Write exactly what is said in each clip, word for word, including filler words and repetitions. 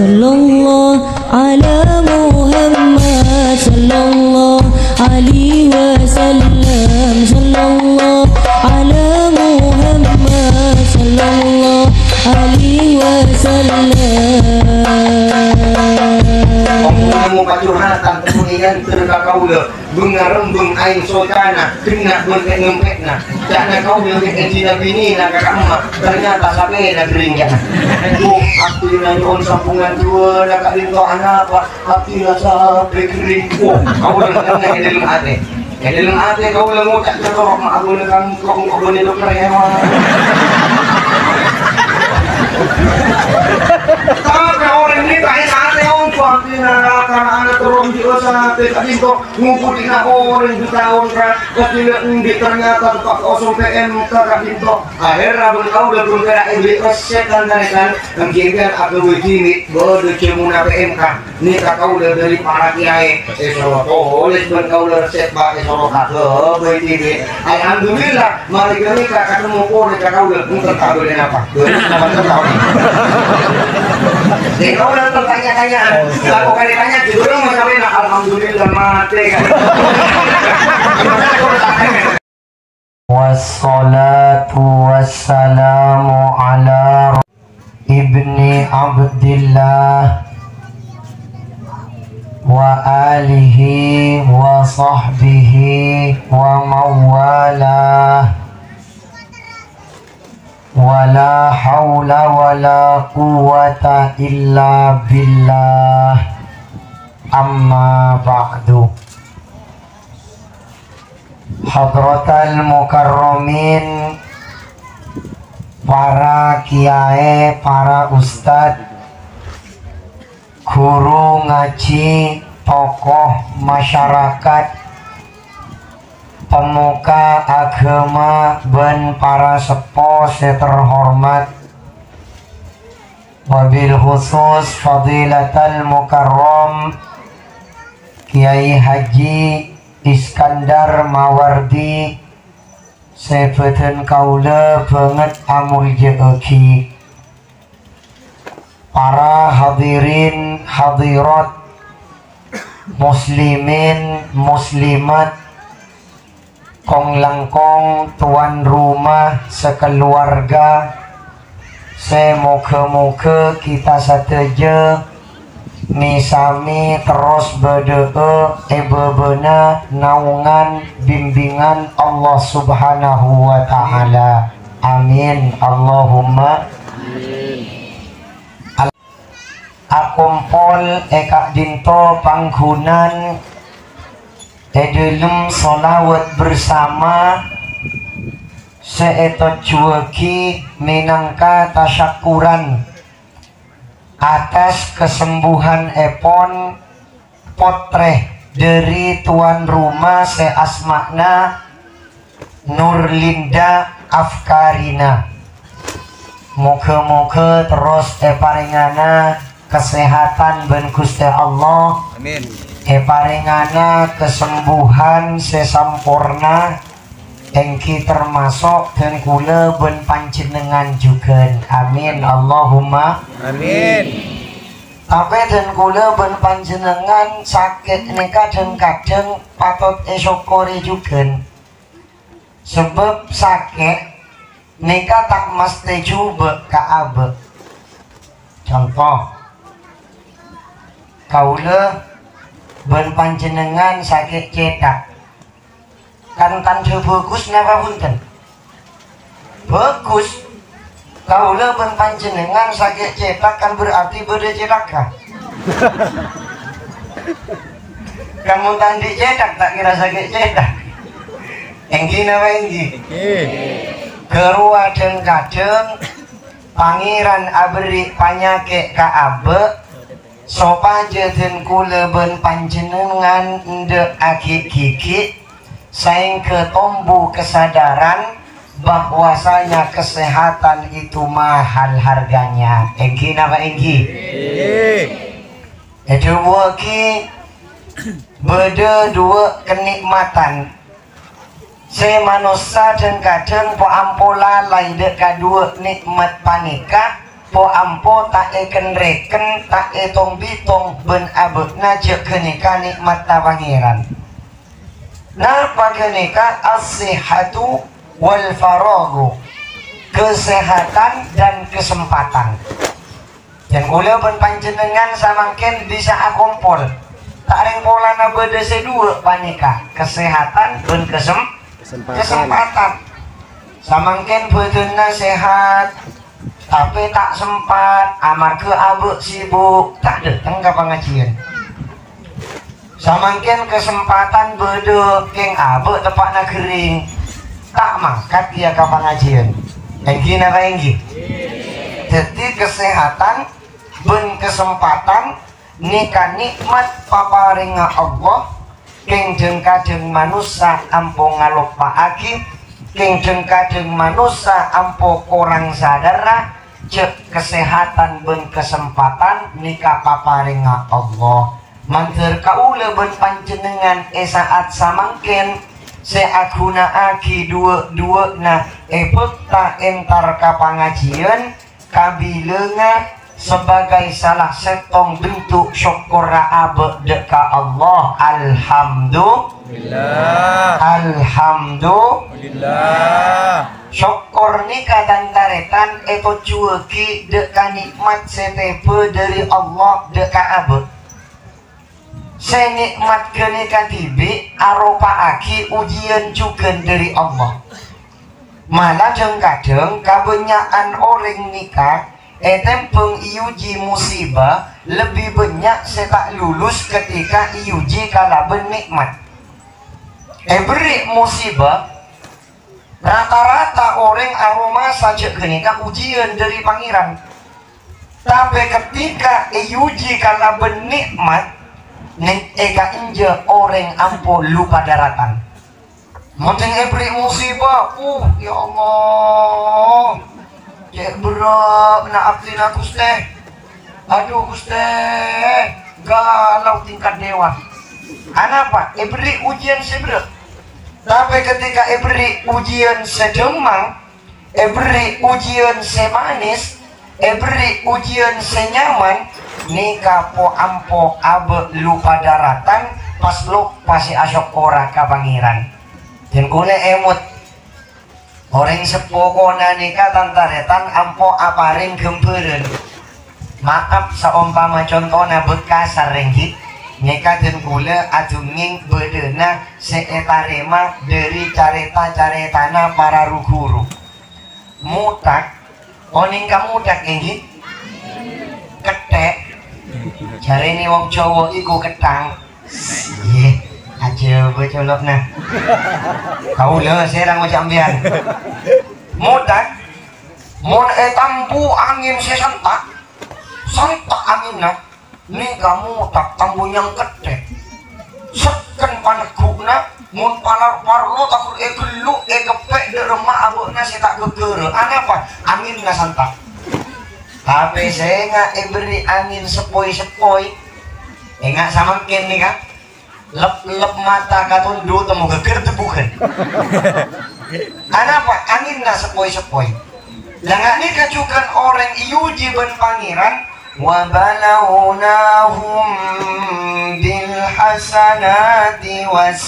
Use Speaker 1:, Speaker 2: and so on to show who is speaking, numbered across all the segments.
Speaker 1: sallallahu ala Muhammad sallallahu alaihi wasallam sallallahu ala Muhammad sallallahu alaihi wasallam.
Speaker 2: Kamu pacurhatan kemudian terkakaula bengarembeng aing sotana kena bentek ngempetna karena kau yang kecil bini nak kakak ternyata sampai nak ringnya tuh aku nyon sampungan dua nak rinto anak apa hati rasa kering oh kau dengan yang dalam hati yang dalam hati kau yang ngucap terok mak aku dengan kau kau boleh dokter ya tapi orang ini kayak hati orang suami neraka anak turun di usaha tapi kok ngumputin orang di tahun kecil di ternyata tempat kosong P M kakak itu akhirnya berkau udah belum kena iblis setan dan kan mungkin aku begini bodoh cemuna P M kan ini kakak udah dari para kiai esok oleh berkau udah resep pak esok kakak begini alhamdulillah mari kami kakak ketemu orang kakak udah mungkin tak boleh apa jadi kau udah tertanya-tanya aku kan ditanya judul mau sampai nak alhamdulillah mati kan wassalatu wassalamu ala ibni abdillah wa alihi wa sahbihi wa mawalah wala haula wala quwwata illa billah amma ba'du. Hadratal mukarramin, para kiai, para ustad, guru ngaji, tokoh masyarakat, pemuka agama dan para sepuh terhormat, wabil khusus fadilatal mukarram Kiai Haji Iskandar Mawardi sebetan kaula banget amulja eki, para hadirin hadirat muslimin muslimat kong langkong tuan rumah sekeluarga, semoga-moga kita sateja misami terus berdoa ebebena naungan bimbingan Allah subhanahu wa ta'ala, amin Allahumma amin. Akumpol eka dinto panggunan edelum solawat bersama seeto juweki minangka tasyakuran atas kesembuhan epon potreh dari tuan rumah seasmakna Nurlinda Afkarina. Moga-moga terus eparingana kesehatan ben Gusti Allah, amin. Eparingana kesembuhan sesampurna engki termasuk dan kula ben panjenengan juga, amin Allahumma amin. Tapi dan kula ben panjenengan sakit nika dan kadang patut esyukuri juga, sebab sakit nika tak mesti coba kaabe. Contoh kaula ben panjenengan sakit cetak kan tanda bagus napa punten bagus. Kaula ben panjenengan sakit cetak kan berarti beda cetak kah? Kamu tandi cetak tak kira sakit cetak. Enggi napa enggi? Gerua dan kadang pangeran abri panyake kaabe sopaja dan kula ben panjenengan ndek agik-gigik saing ketombu kesadaran bahwasanya kesehatan itu mahal harganya. Enggi napa enggi? Itu waki beda dua kenikmatan. Se manusia dan kadang po ampola lai dek kadua nikmat panika
Speaker 3: po ampo tak eken reken tak etong bitong ben abek najek kenika nikmat tawangiran. Napa kenika as-sihhatu wal faraghu, kesehatan dan kesempatan. Dan kula ben panjenengan samangken bisa akumpul tak ring polana beda sedua panika kesehatan dan kesem kesempatan, kesempatan. Samangken bedena sehat tapi tak sempat amarga abek sibuk tak datang ke pengajian. Samangken kesempatan beda keng abek tepakna kering tak mangkat dia ke pengajian. Enggi napa enggi? Jadi kesehatan ben kesempatan nika nikmat paparinga Allah keng jeng-kajeng manusia ampo ngalupakaken, keng jeng-kajeng manusia ampo kurang sadara cek kesehatan ben kesempatan nika paparinga Allah. Mantir kaula ben panjenengan e saat samangken seaguna aki dua-dua na epekta entar ka pangajian kabileunga sebagai salah setong bentuk syukur abe deka Allah. Alhamdulillah, Alhamdulillah. Syukur nika dan taretan itu cueki deka nikmat setepe dari Allah deka abe. Senikmat kenika tibi aropa aki ujian juga dari Allah. Malah jeng-kadeng kebanyakan orang nikah etem pengiuji musibah lebih banyak setak lulus ketika iuji kala benikmat. Eh beri musibah rata-rata orang aroma saja kenika ujian dari pangeran. Tapi ketika iuji kala benikmat neng eka inja orang ampo lupa daratan. Mungkin beri musibah, uh ya Allah. Cek berat nak abdi nak Gusti. Aduh Gusti, galau tingkat dewa. Kenapa? E beri ujian seberat. Tapi ketika e beri ujian sedemang, e beri ujian semanis, e beri ujian senyaman, nika po ampo abe lupa daratan pas lu pasti asok ora ka pangeran. Dan kule emut orang sepokona nika tantaretan ampo aparing gemperen. Maaf saumpama contohna bekas sarenggit nika den kula adunging bedena seetarema dari careta-caretana para guru. Mutak oning kamutak inggit ketek jare ni wong Jawa iku ketang. Nggih, aja becolok nah. Kaula serang macam bian. Mutak mun etampu angin sesentak. Sentak anginna ni kamu tak tambu yang ketek. Seken paneguna mun palar parlo tak e gelu e kepek de remak abukna setak gegere. Anapa? Anginna sentak. Tapi saya nggak eh, beri angin sepoi-sepoi, eh nggak samangkin nih kan, lep-lep mata katundu temu geger tebukan. Kenapa? Angin nggak sepoi-sepoi. Lah nggak nih kacukan orang iuji ben pangeran, wa balawnahum bil hasanati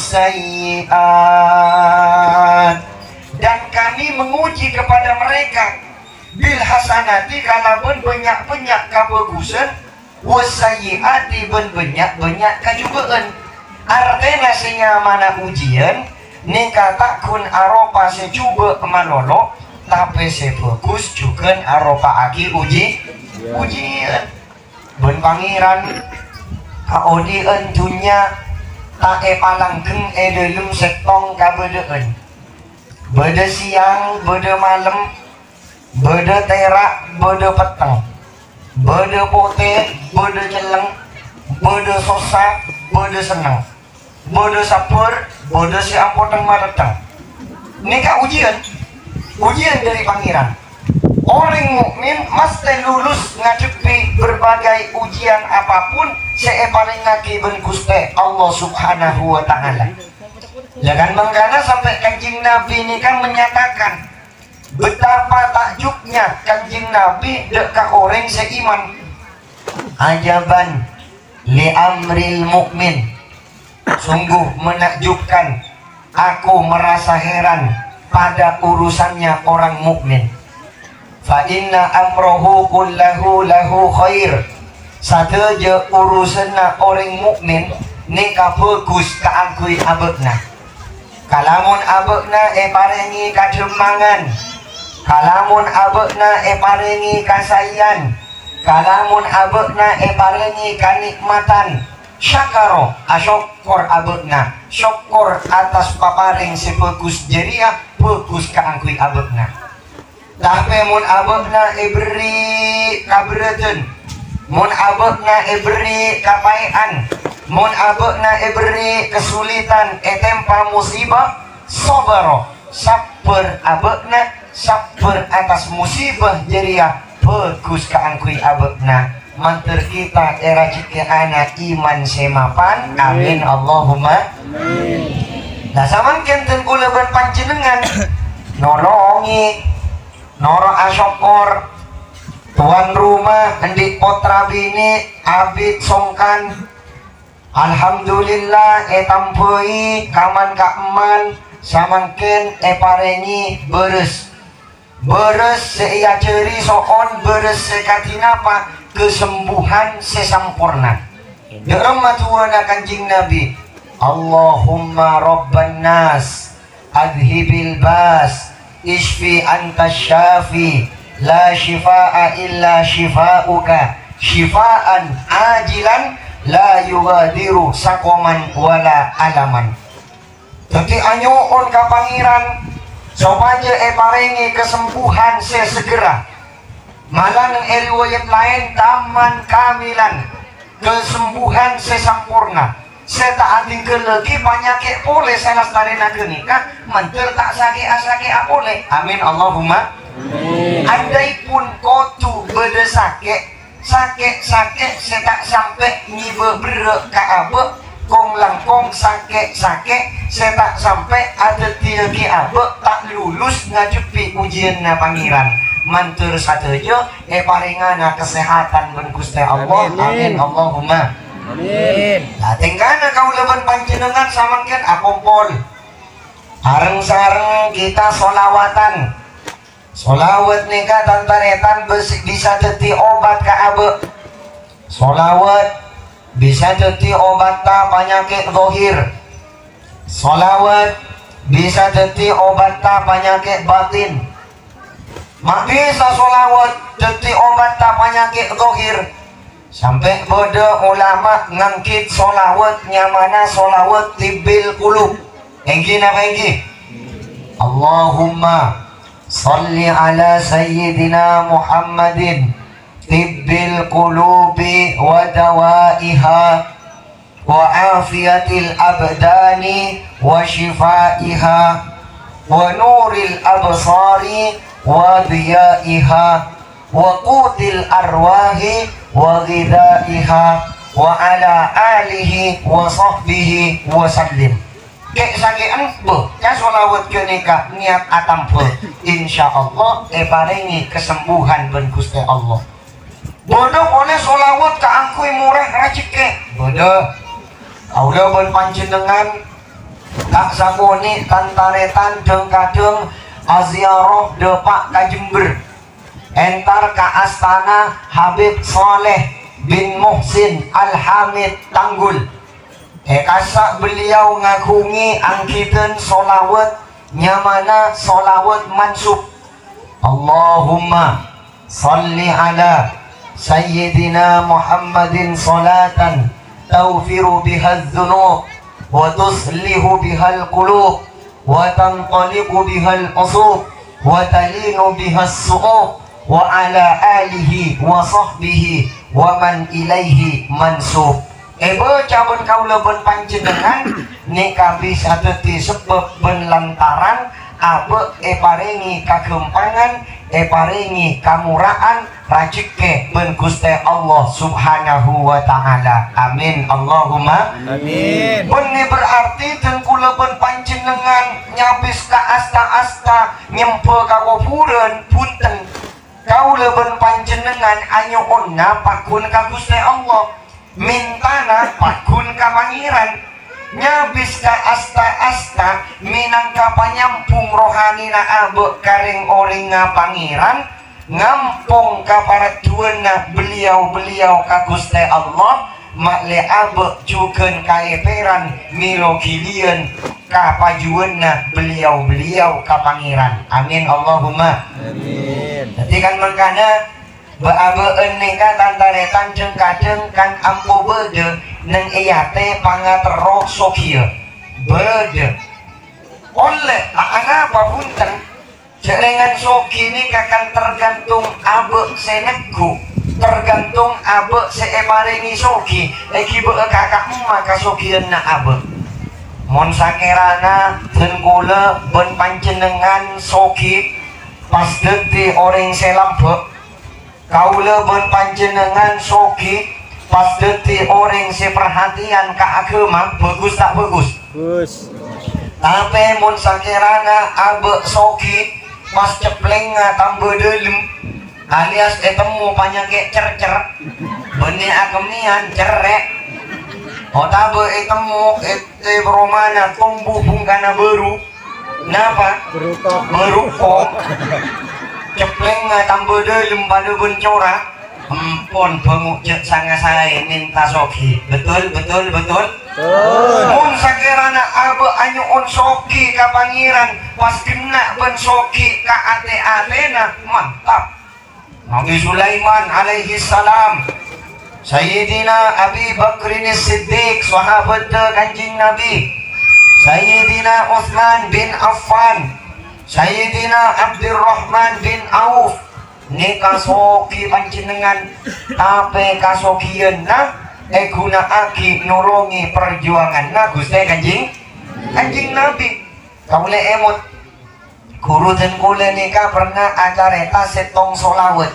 Speaker 3: wassayyi'at. Dan kami menguji kepada mereka bil hasanati karena ben banyak-banyak kebagusan, wasayyiati ben banyak-banyak kejubaan. Artinya senyamana ujian nika takun aropa secuba manolo tapi sebagus juga aropa aki uji ujian. Ben pangeran kaodian dunya tak e palanggeng e dalam setong kabedaan. Beda siang, beda malam, beda terak, beda peteng, beda pote, beda celeng, beda sosa, beda senang, beda sapur, beda si ampoteng mareteng. Ini kak ujian, ujian dari pangeran. Orang mukmin mesti lulus ngadepi berbagai ujian apapun sepaling ngaki ben Gusti Allah Subhanahu wa taala. Jangan mengkana sampai Kanjeng Nabi ini kan menyatakan betapa takjubnya Kanjeng Nabi dekat orang seiman. Ajaban li amril mukmin, sungguh menakjubkan, aku merasa heran pada urusannya orang mukmin. Fa inna amrohu kullahu lahu khair, sateja urusanna orang mukmin nika bagus kaangkui abekna. Kalamun abekna e parengi kademangan, kalamun abekna e parengi kasayan, kalamun abekna e parengi kanikmatan, syakaro asyokor abekna, syokor atas paparing sebagus jeria bagus kaangkui abekna. Tapi mun abekna e beri kabereten, mun abekna e beri kapaian, mun abekna e beri kesulitan e tempa musibah, sobaro sabar abekna, sabar atas musibah jeria bagus kaangkui abekna. Manter kita era jika anak iman semapan, amin Allahumma amin. Nah saman kenten kula berpanjenengan nolongi noro asyokor tuan rumah hendik potra bini abid songkan, alhamdulillah e tampoi kaman kaeman samangken e parengi beres beres seia ceri soon beres sekatinapa kesembuhan sesampurna. Dermatuana Kanjeng Nabi, Allahumma rabban nas adhibil bas isfi anta syafi la shifaa illa shifauka shifaan ajilan la yugadiru sakoman wala alaman. Jadi anyuun ka pangeran sopaja e parengi kesembuhan sesegera. Malah ng riwayat lain taman kamilan, kesembuhan sesampurna. Saya tak ating kelegi penyakit boleh saya lastarina kenikah manter tak sakit asake boleh. Amin Allahumma amin. Andai pun kotu beda sakit sakit sakit saya tak sampai nyiba berek ke abe kong langkong sakit sakit saya tak sampai ada tiagi abe tak lulus ngajupi ujian na pangeran. Mantur satejo e paringana kesehatan ben Gusti Allah. Amin Allahumma amin. Lah tenggana kau leban panjenengan samangken akompol areng sareng kita solawatan. Solawat nika tantaretan bisa jadi obat ka abe. Solawat bisa jadi obat ta penyakit zahir. Solawat bisa jadi obat ta penyakit batin. Mak bisa solawat jadi obat tak penyakit zahir. Sampai bodoh ulama ngangkit solawat nyamana solawat tibil kulub. Enggi apa enggi? Allahumma salli ala sayyidina Muhammadin tibbil qulubi wa dawaiha wa afiyatil abdani wa shifaiha wa nuril absari wa diyaiha wa qutil arwahi wa ghidaiha wa ala alihi wa sahbihi wa sallim. Kek sakean be ya solawat kenika niat atampe insyaallah e paringi kesembuhan ben Gusti Allah. Bodoh boleh solawat ka angkui murah rajike bodoh kaula ben panjenengan tak sakuni tantaretan deng kadeng aziarah depak ka Jember entar ka Astana Habib Saleh bin Muhsin Al-Hamid Tanggul. Eh kasak beliau ngakungi angkitan solawat nyamana solawat mansub. Allahumma salli ala sayyidina Muhammadin salatan tawfiru bihal dhunub wa tuslihu bihal qulub wa tanqaliqu bihal usub wa talinu bihal su'ub wa ala alihi wa sahbihi wa man ilaihi mansub. Ebo cabun kaula ben panjenengan nika bisa teti sebab ben lantaran abe e paringi kagempangan, e paringi kamuraan, rajike ben Gusti Allah Subhanahu wa taala. Amin Allahumma
Speaker 4: Amin.
Speaker 3: Beni berarti dan kula ben panjenengan nyabis ka asta-asta nyempe ka kuburan punten. Kaula ben panjenengan anyuunna pakun ka Gusti Allah. Mintana pakun ka pangeran. Nyabis ka asta-asta minangka panyampung rohani na abe karing oring nga pangeran ngampung ka paraduana beliau-beliau ka Gusti Allah makle abe jukeun kaeperan milo gilian ka pajueunna beliau-beliau ka pangeran. Amin Allahumma
Speaker 4: Amin.
Speaker 3: jadi kan mangkana baabeun nika tantaretan jeung kadeng kan ampo beudeung neng eyate pangatero sokieu beudeung oleh apa punten jaringan soki ini akan tergantung abe senegku tergantung abe seemaringi soki eki beu kakak maka sokieun na abe mon sakerana deun kula ben panjenengan soki pas deui orang selambe kaula ben panjenengan soki pas detik orang si perhatian ke agama bagus tak bagus?
Speaker 4: Bagus.
Speaker 3: Tapi mun sakirana abe soki pas cepleng tambah dalam alias ketemu panyake cer-cer benih agemian cerek otabe etemu ete bromana tumbuh bungkana baru napa?
Speaker 4: Berukok.
Speaker 3: Berukok cepleng tambah dalam pada bencora empon benguk cek sanga saya minta soki betul betul betul
Speaker 4: Betul.
Speaker 3: mun sakirana abe anyuun soki ka pangeran pas kena ben soki ka ate-atena mantap Nabi Sulaiman alaihi salam Sayyidina Abi Bakrin Siddiq sahabat kanjing Nabi Sayyidina Uthman bin Affan Sayyidina Abdurrahman bin Auf ni kasoki panjenengan tapi kasokieun na eh gunaake nulungi perjuangan na Gusti kanjing kanjing Nabi kaule emot guru dan kule nika pernah acareta setong solawat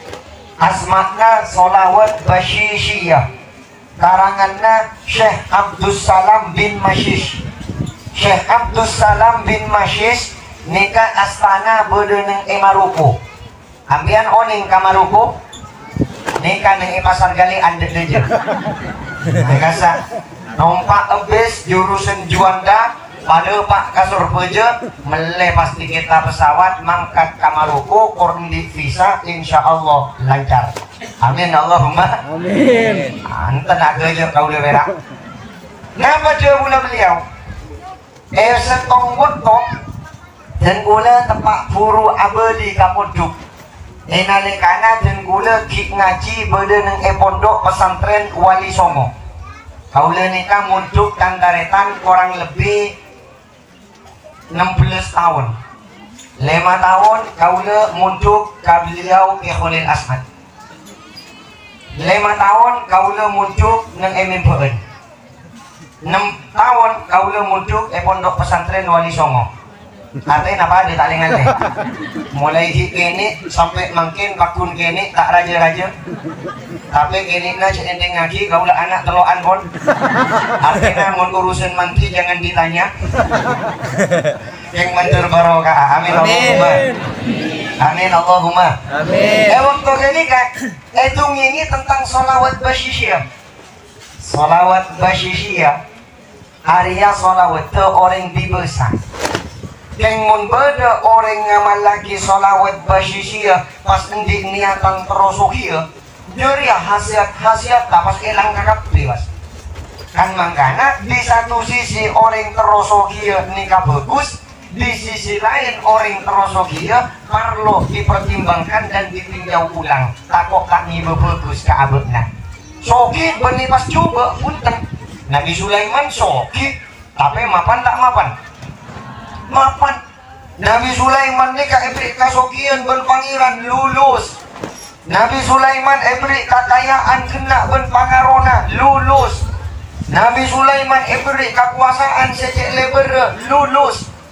Speaker 3: asmakna solawat Basyishiyah karanganna Syekh Abdus Salam bin Masyish Syekh Abdus Salam bin Masyish nika astana bedeuneng Emaruko ambian oning Kamaruko nika neng pasar gali andek deje kasa nompak ebes jurusan Juanda pada Pak Kasur Peje melepas tiket pesawat mangkat Kamaruko korn di visa insyaallah lancar amin Allahumma
Speaker 4: Amin.
Speaker 3: anten ada aja kau berak ngapa jawabnya beliau eh setong wetok dan kula tempat buru abadi kapoduk enalikana dan kula gik ngaji bedeuneng e pondok pesantren Wali Songo kaula nikah munduk tantaretan kurang lebih enam belas tahun lima tahun kaula munduk ka beliau ke Khalil Asmad lima tahun kaula munduk nang M M P N enam tahun kaula munduk e pondok pesantren Wali Songo artinya apa di talingan deh mulai di kini sampai makin pakun kini tak raja-raja tapi kini na cendeng ngaji kaulah anak teloan pun artinya mau urusan mantri jangan ditanya yang mantur barokah amin Allahumma amin Allahumma
Speaker 4: Amin.
Speaker 3: eh waktu kini kan itu ini tentang sholawat basyishiyah sholawat basyishiyah Arya sholawat te orang dibesar yang mun beda orang ngamal lagi sholawat basyishiyah pas endi niatan terosohiyah dari hasiat-hasiat tak pas elang kakap bebas kan mangkana di satu sisi orang terosohiyah nikah bagus di sisi lain orang terosohiyah perlu dipertimbangkan dan ditinjau ulang takok tak ngibe bagus ke abekna soki benih pas coba punten Nabi Sulaiman soki tapi mapan tak mapan mapan Nabi Sulaiman ni ka ibrik kasokian ben pangeran lulus Nabi Sulaiman ibrik kakayaan kena ben pangarona lulus Nabi Sulaiman ibrik kekuasaan secek leber lulus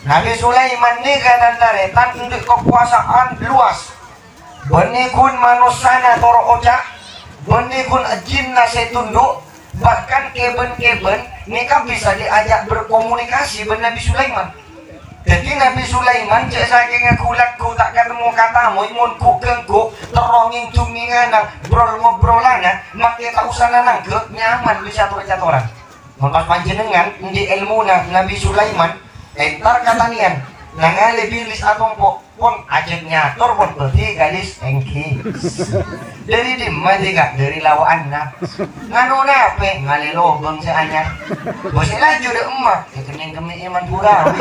Speaker 3: Nabi Sulaiman ni kan taretan untuk kekuasaan luas. Benikun manusana toro oca, benikun jinna setunduk, bahkan keben-keben ni kan bisa diajak berkomunikasi dengan Nabi Sulaiman. Jadi Nabi Sulaiman cek saking ngulak ku tak ketemu katamu imun ku kengku teronging cumingana brol ngobrolana mak tak usah nanangke nyaman bisa catur-caturan. Pas panjenengan di ilmu Nabi Sulaiman entar katanian nangali bilis atong po pon ajeng nyator pon berarti galis engki dari dimma juga dari lawaan na nganu nape ngalilo bang seanyar bosnya laju deh emak kekening kemi iman pura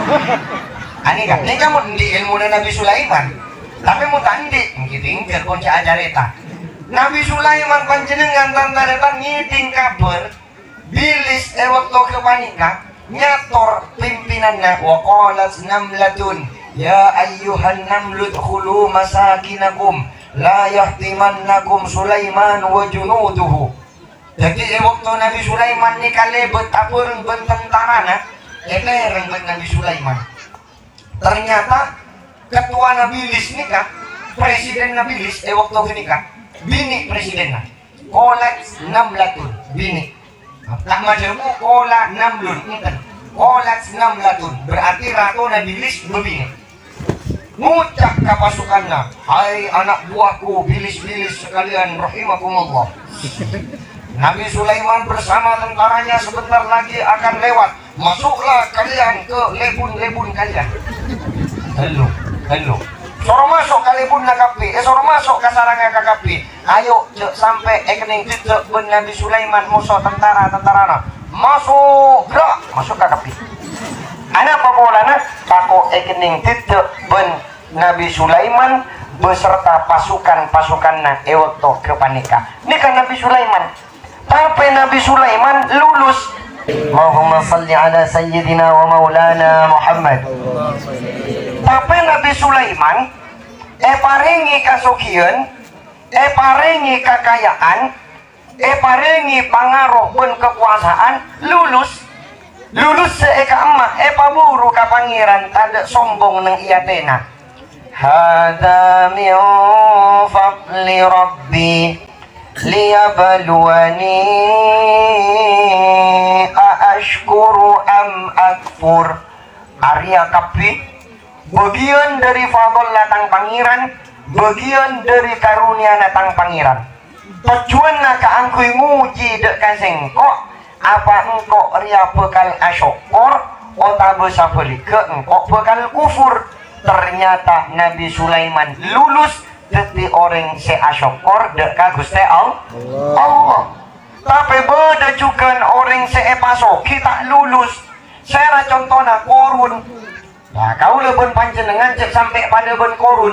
Speaker 3: ani kan ini kamu di ilmu Nabi Sulaiman tapi mau tandi ngiting kerpon ca ajareta Nabi Sulaiman panjenengan tantaretan ngiting kabar bilis e waktu kepanika nyator pimpinannya wa qalat namlatun ya ayyuhan namlu dkhulu masakinakum la yahtimannakum Sulaiman wa junuduhu. Jadi waktu Nabi Sulaiman ni kalebet apureng bententarana elereng bet Nabi Sulaiman. Ternyata ketua Nabi Lis nikah presiden Nabi Lis eh waktu nikah bini presidennya qalat namlatun bini tak majamu kola namlun enten kolat namlatun berarti ratu Nabi Lis bebini ngucap ke pasukannya hai anak buahku bilis-bilis sekalian rahimakumullah. Nabi Sulaiman bersama tentaranya sebentar lagi akan lewat, masuklah kalian ke lebun-lebun kalian. Halo halo soro masuk ke lebun nakapi eh soro masuk ke sarangnya kakapi ayo cek sampai ekening cek ben Nabi Sulaiman musuh tentara-tentara masuk gerak masuk kakapi ana pakolana pako ekening cek ben Nabi Sulaiman beserta pasukan-pasukanna ewekto ke panika ini kan Nabi Sulaiman tapi Nabi Sulaiman lulus. Allahumma salli ala sayyidina wa maulana Muhammad. Tapi Nabi Sulaiman eh paringi kasugian, eh paringi kekayaan, eh paringi pangaruh pun kekuasaan, lulus lulus seeka emak eh paburu ka pangeran ada sombong nang iya tena. Hada min fadli rabbi liyabluwani aashkuru am akfur. Arya kapi bagian dari fadl latang pangeran, bagian dari karunia latang pangeran. Tujuan nak angkui nguji dek kaseng kok apa engkau ria bekal asyukur ota bisa beli ke engkau bekal kufur. Ternyata Nabi Sulaiman lulus jadi orang se asyukur dek Gusti Allah. Tapi beda juga orang se paso kita lulus. Saya contohnya korun. Nah, kau lebih panjenengan cek sampai pada ben korun.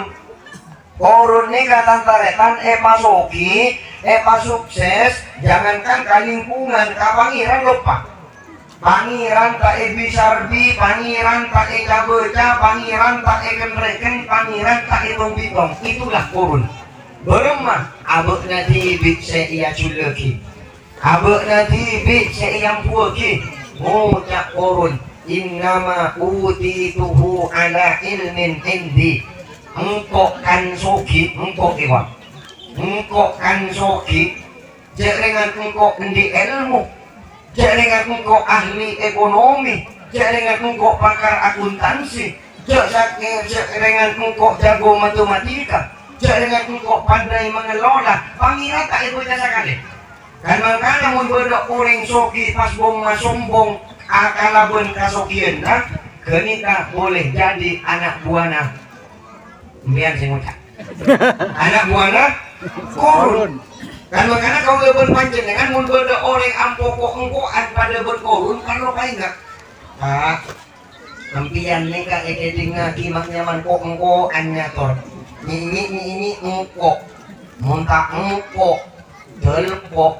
Speaker 3: Korun ini kata taretan epa soki, epa sukses, jangankan kalingkungan, kapangiran lupa. Pangeran tak e bisarbi, pangeran tak e kabeca, pangeran tak e kenreken, pangeran tak e tombitong. Itulah korun. Beremah, abek nanti ibik se iya culeki. Abek nanti ibik se iya puaki. Ngucap korun. Innama utituhu ala ilmin indi. Engkau kan soki, engkau iwan. Engkau kan soki. Jaringan engkau di ilmu. Jaringan engkau ahli ekonomi. Jaringan engkau pakar akuntansi. Jaringan engkau jago matematika. Jaringan engkau pandai mengelola. Pangeran tak itu jasa kali. Kan makanya mun bedak orang soki pas bong masombong akalaben kasokian nah kenika boleh jadi anak buana biar sing ngucap anak buana korun kan makanya kau lebih panjenengan mun bedak orang ampoko engkoan pada berkorun kalau kayak enggak ah tempian nika ekeding ngaki maknyaman kok engko anyator ini ini ini engko muntah engko delpok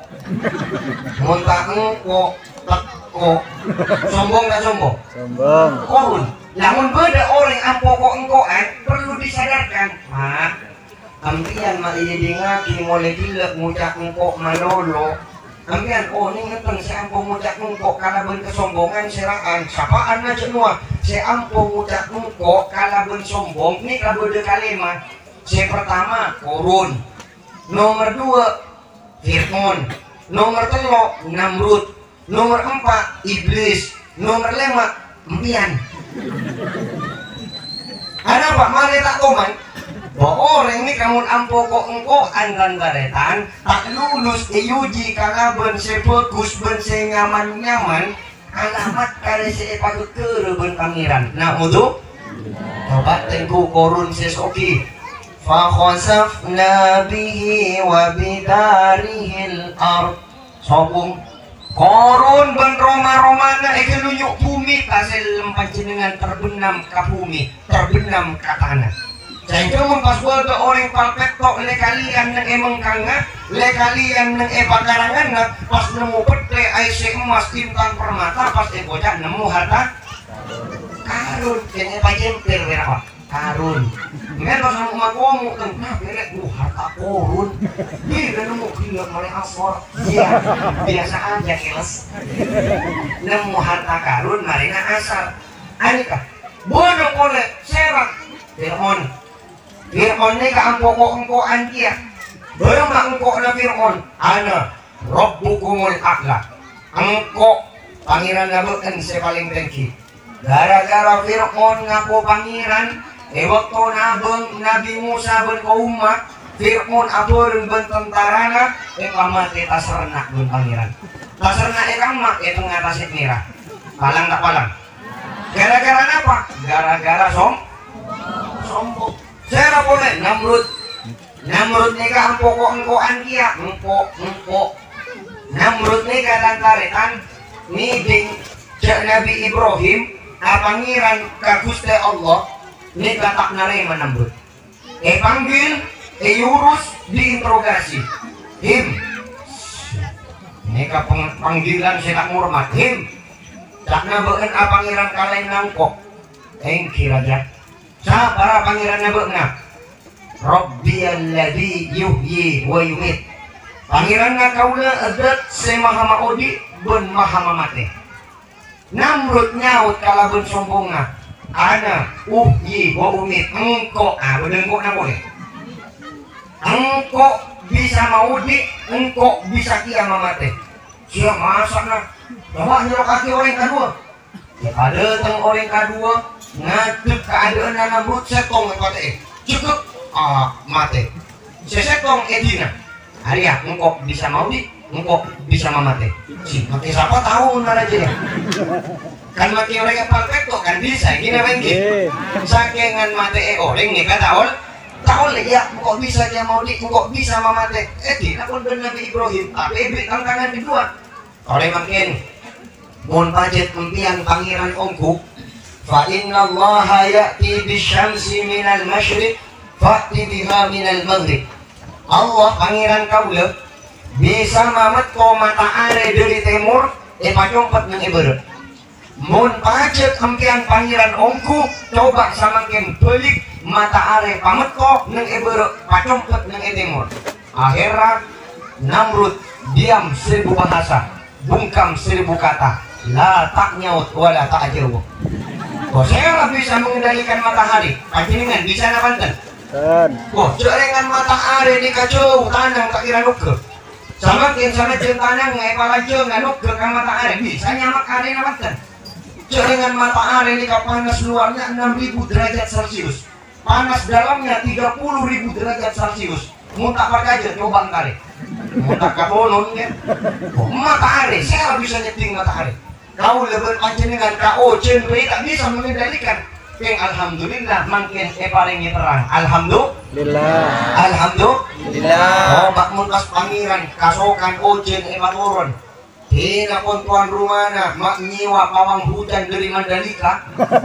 Speaker 3: muntah engko teko sombong gak sombong?
Speaker 4: Sombong.
Speaker 3: Korun namun beda orang ampoko engkoan perlu disadarkan mak ampian mak iya dingaki mulai dilek ngucap engko malolo ambian oh ning ngeten saya ampun ngucap nungko kalaben kesombongan seraan sapaan aja nuah saya ampun ngucap nungko kalaben sombong ini kabede kalimat saya pertama korun nomor dua Fir'aun nomor telo Namrud nomor empat Iblis nomor lima ambian ada apa mari tak koman bahwa orang ini kamu ampo kok engko andan baretan tak lulus diuji kalaben sebagus ben se nyaman nyaman alamat kare se patut kereben pangeran nah mutu coba tengku korun sesoki fa khasafna bihi wa bidarihil ard sobung korun ben roma-romana eke nunjuk bumi kasil panjenengan terbenam ke bumi terbenam ke tanah. Jadi pas ada orang palpet tok le kalian nang emang kanga le kalian nang e pakarangan na pas nemu pete aise emas tintang permata pas e bocah nemu harta karun kene pajempir wera karun men pas nemu makomu tengah belek uh harta korun dia nemu gila oleh asor iya biasa aja keles nemu harta karun marina asal anika bodoh oleh serak Fir'aun Fir'aun ini keangkok-angkokan dia barang angkok na Fir'aun ana Rabbukumul A'la angkok pangeran nabukan saya paling tinggi gara-gara Fir'aun ngaku pangeran eh waktu nabeng Nabi Musa ben umat Fir'aun aburun ben tentarana eh pamati tasarnak ben pangeran tasarnak eh kamak eh tengah merah palang tak palang gara-gara apa? gara-gara som sombong saya boleh Namrud Namrud nikah angkok-angkokan dia engkok engkok Namrud nikah dan tarikan niding cek Nabi Ibrahim pangeran kaguste Allah nikah tak narema Namrud eh panggil eh urus diinterogasi him nikah panggilan saya tak ngurmat him tak nabakan pangeran kalian nangkok eh kira-kira sa para pangeran nabakan Rabbiyalladzi yuhyi wa yumit pangeran na kaula adat se maha maudi ben maha mamate Namrud nyaut kalaben sombongna ana uhyi wa umit engko ah bedengko na boleh engko bisa maudi engko bisa kia mamate sia masakna coba nyerok kaki orang kedua ya ada teng orang kedua ngadep keadaan Namrud setong mate cukup ah mate sesetong edina hari ya engkau bisa mau di engkau bisa mamate si mati siapa tahu nara aja kan mati orang yang perfecto kan bisa gini bengki sakingan mate eh orang nih kata ol tahu ya engkau bisa dia mau di engkau bisa mamate eh tidak pun benar Nabi Ibrahim tapi ibu tantangan kedua oleh makin mun pajet impian pangeran ongku fa inna allaha ya'ti bisyamsi minal masyriq fa'ti biha minal maghrib Allah pangeran kaula bisa mamet ko mata are dari timur e pacompet nang ibarat mun pajet impian pangeran ongku coba samakin balik mata are pamet ko nang ibarat pacompet nang timur akhirnya Namrud diam seribu bahasa bungkam seribu kata la tak nyaut wala tak ajiru oh saya bisa mengendalikan matahari panjenengan bisa na Banten oh cerengan matahari di kacau tanang tak kira nuke sama kin sama tanang ngai palajeng nggak nuke kan matahari bisa nyamak hari na Banten cerengan matahari di panas luarnya enam ribu derajat celcius panas dalamnya tiga puluh ribu derajat celcius muntah pakai aja coba kali muntah kabonon ya oh, matahari saya bisa nyeting matahari kau lebih panjenengan kau cenderung tak bisa mengendalikan yang alhamdulillah makin e paringi terang alhamdulillah alhamdulillah oh bak muntas pangeran kasokan ojen e turun tidak pun tuan rumahna mak nyiwa pawang hujan dari Mandalika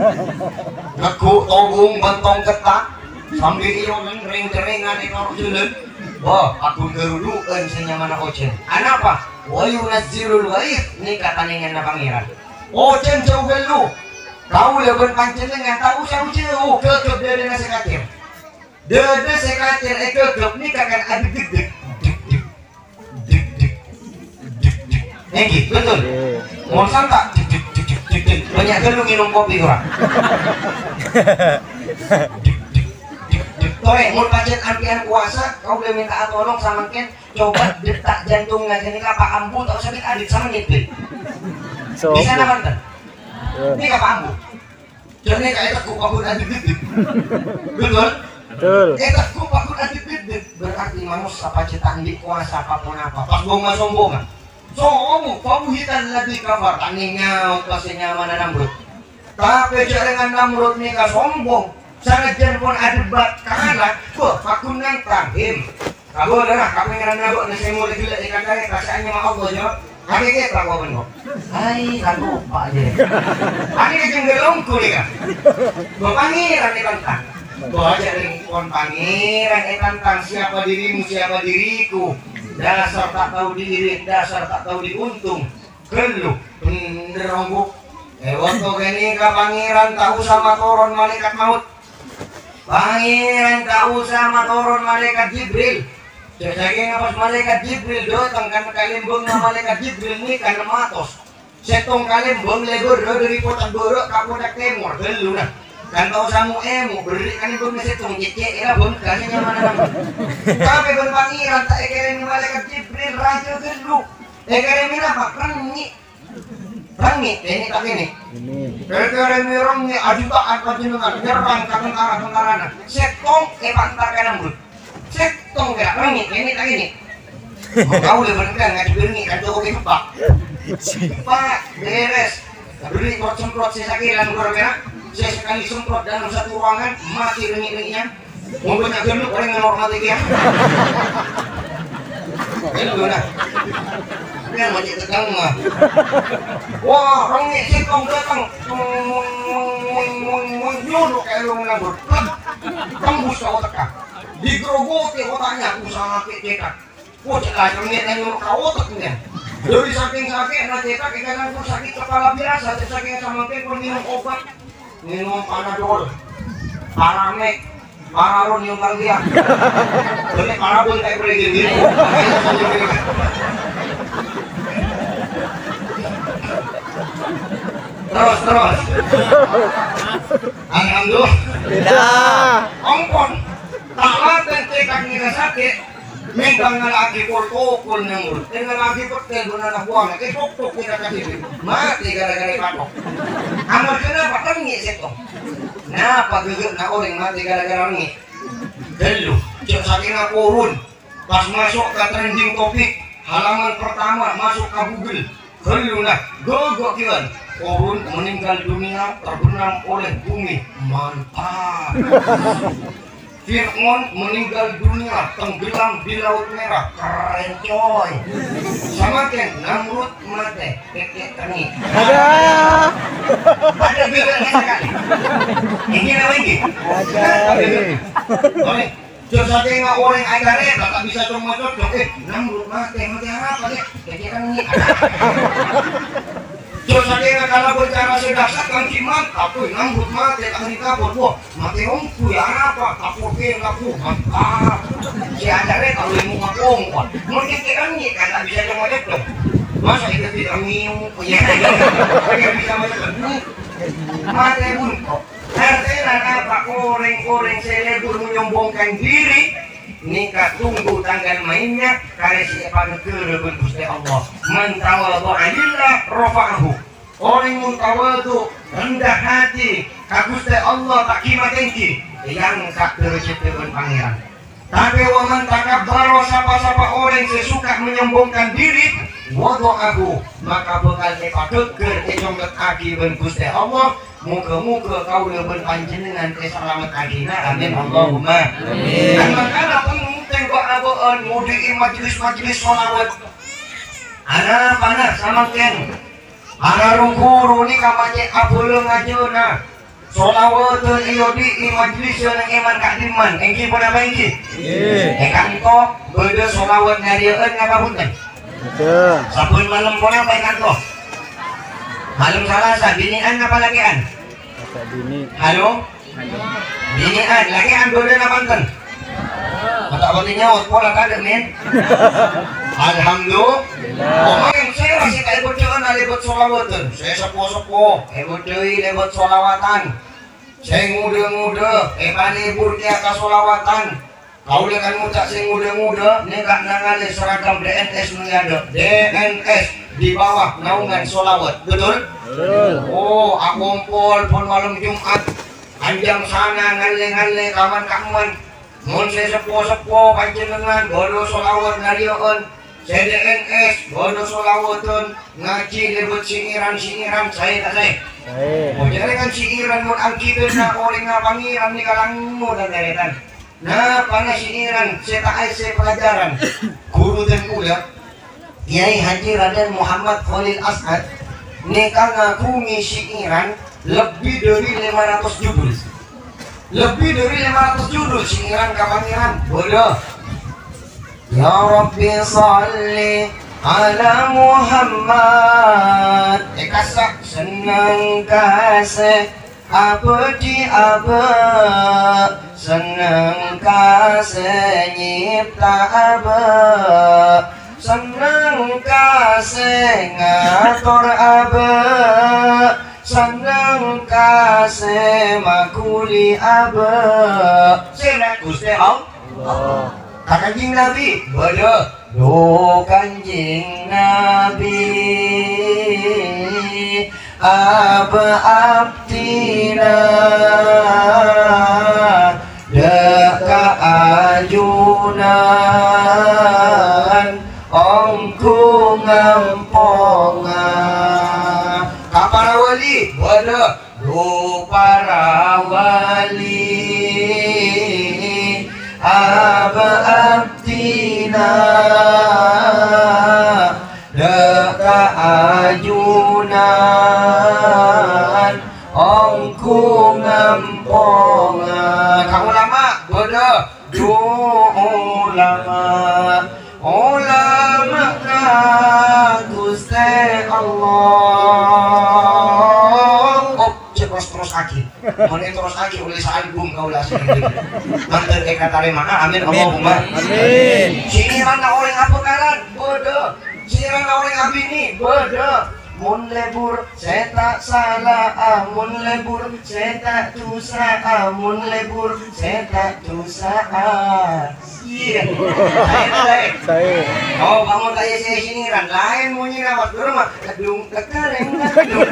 Speaker 3: ngegu tobung bentong ketak sambil iyo ring-ringan e karo jelen wah aku geruluan senyamana ojen anapa wa yunazzilul ghaith ni kataningan na pangeran ojen jauh gelu kau leban panjenengan tahu saya jauh kekep dari nasi katir dede sekatir eh kekep ni kakak adik dik dik dik dik dik dik Enggi, betul. Mau santak, dik dik dik dik dik dik. Banyak kan lu minum kopi orang. Dik dik dik dik. Toy, mau pancen antian kuasa, kau boleh minta tolong sama Ken, coba detak jantungnya jadi apa ambu tak sakit adik sama nyipit. Bisa nama kan? Ini apa ambu? Jadi kayak takut pakut adik dik. Betul?
Speaker 4: Betul.
Speaker 3: Eh takut pakut adik dik. Berarti manusia apa cetak di kuasa apapun apa. Pas bonga sombongan. Sombong, kamu hitan lagi kabar taninya pasnya mana Namrud. Tapi jangan Namrud ni ka sombong. Sangat jan pun ada bat kanan. Wah, aku nantang him. Kamu dah, kamu yang nabok nasi mulut gila ikan kaya kasihnya mah Allah jawab. Hari kita kau benar. Hai, aku lupa aja. Hari kita gelongku ni kan. Bawa pangeran ni tantang. Bawa jadi kon pangeran ni tantang siapa dirimu siapa diriku. Dasar tak tahu diri, dasar tak tahu diuntung. Gelu, bener rombok. Eh waktu gini ke pangeran tahu sama turun malaikat maut. Pangeran tahu sama turun malaikat Jibril. Jadi pas malaikat Jibril datang kan kalimbung na malaikat Jibril ni kan matos. Setong kalimbung legor dari kota borok ke kota timur. Gelu nah. Kan tahu samu emu beri kan ibu mesti tung cece era bon kasihnya mana nama. Tapi bon pangeran tak ekeremi malaikat Jibril raja gelu. Ekeremi apa? Rangi. Rangi ini tak ini.
Speaker 4: Ini.
Speaker 3: Ekeremi rangi ajutaan panjenengan nyerang ka tentara-tentarana. Setong e pantar kana mut. Setong gerak rangi ini tak ini. Kau le beneran ngadi bengi kan joko ke pak. Pak beres. Beri kok semprot sisakiran gor merah. Saya sekali semprot dalam satu ruangan mati rengik-rengiknya. Mau banyak gendut orang yang normal lagi ya. Ini gimana? Ini masih tegang mah. Wah, rengik singkong datang. Nyuruh kayak lu menabur. Tembus ke otak. Digerogoti otaknya. Usaha cetak. Wah, celah rengiknya nyuruh ke otaknya. Dari saking sakit, nah cetak ikan sakit kepala biasa. Saking sama pun minum obat. Minum Panadol, Paramek, Pararon yung dia. Jadi Parabol kayak boleh gini. Terus terus. Alhamdulillah.
Speaker 4: Tidak.
Speaker 3: Ongkon, tak ada cekat kita sakit. Minta ngalaki kol-kol nyamur, eh ngalaki kotel guna nak buang, eh tok-tok kita kasih, mati gara-gara patok. Amal kenapa rengi setong? Napa gegek nak orang mati gara-gara rengi? Dulu, cek saking aku urun, pas masuk ke trending topik, halaman pertama masuk ke Google, dulu nak, gogok kian, urun meninggal dunia terbenam oleh bumi, mantap. Fir'aun meninggal dunia tenggelam di laut merah, keren coy. Sama kan Namrud mati kekek tani.
Speaker 4: Ada.
Speaker 3: Ada bedanya sekali. Ini apa ini?
Speaker 4: Ada.
Speaker 3: Oke, jasa tengok orang acara tak bisa cuma cocok. Eh Namrud mati mati apa deh? Kekek tani. Terus ada kalau bercara sedasar kan kiman, tapi Namrud mati tak dikabur. Wah, mati omku ya apa? Kapur ke ngaku mantap. Si acara kalau ilmu ngomong, mungkin kan ni kan tak bisa cuma itu. Masa itu tidak ngiu, punya dia bisa macam mati pun kok. Artinya apa? Orang-orang selebur menyombongkan diri. Nikah tunggu tanggal mainnya karena siapa negara Gusti Allah mentawadu alillah rafa'ahu. Orang mentawadu rendah hati ka Gusti Allah tak kima tinggi yang tak derajat dengan pangeran. Tapi wa man takabbara sapa-sapa orang sesuka menyombongkan diri wada'ahu maka bakal kepadeger ejongket agi ben Gusti Allah. Muka-muka kau leben panjenengan kesalamat agina amin Allahumma amin. Dan makanya penting kok aboan mudi majelis-majelis sholawat. Ana panas sama ken. Ana rungkuru ni kamanye abulung ajuna. Sholawat iyo di majelis yang iman kadiman. Engki pun apa engki? Iya. Ekan to beda sholawat nyarian ngapapunten.
Speaker 4: Betul.
Speaker 3: Sabun malam pun apa ekan to? Malam Salasa, binian apa lagian?
Speaker 4: Bini.
Speaker 3: Halo? Binian, lagian boleh namantan? Mata pati nyawa, pola kada men? Alhamdulillah. Orang yang saya masih kayak bocoran lebot solawatan. Saya sepuh-sepuh, lebot deui lebot solawatan. Saya muda-muda, eh palibur dia ka solawatan. Kau kan ngucap sing muda-muda, ini gak nangali seragam D N S mengiada. D N S di bawah naungan solawat, betul?
Speaker 4: Betul.
Speaker 3: Oh, aku ngumpul pun malam Jumat. Anjam sana ngale-ngale kawan-kawan. Mun saya sepuh-sepuh panjenengan bodo solawat ngarioeun. Saya D N S bodo solawatun ngaji lebet singiran-singiran saya tak saya.
Speaker 4: Baik.
Speaker 3: Oh, jadi kan singiran mun angkiteun na orang nga pangiran ni kalangmu dan deretan. Nah, pana singiran saya tak saya pelajaran. Guru dan kuliah Kiai Haji Raden Muhammad Khalil As'ad neka ngakumi singiran lebih dari lima ratus judul. Lebih dari lima ratus judul singiran ka pangeran. Bodoh. Ya Rabbi salli ala Muhammad. Eh kasak senang kasih abdi aba, senang kasih nyipta aba, senang kasih ngatur aba, senang kasih makuli aba. Sila Gusti Allah. Kanjeng Nabi, bodoh. Do Kanjeng Nabi, aba abdina, deka ajunan, ongku ngamponga. Kapara wali, bodoh. Do para wali, aba abdina, deka ajunan, ongku ngamponga. Kang ulama bodoh. Du ulama, ulama na Gusti Allah. Oh, terus terus aki. Mun terus aki oleh album kaula sendiri. Mantar ke katarima. Amin Allahumma.
Speaker 4: Amin.
Speaker 3: Singiran na orang apa karan? Bodoh. Singiran na orang abi ni? Bodoh. Mun lebur saya tak salah, mun lebur saya tak dosa, mun lebur saya tak dosa. Iya. Saya
Speaker 4: Saya.
Speaker 3: oh, kamu tanya saya singiran lain mau nyirawat rumah kedung kekereng kedung.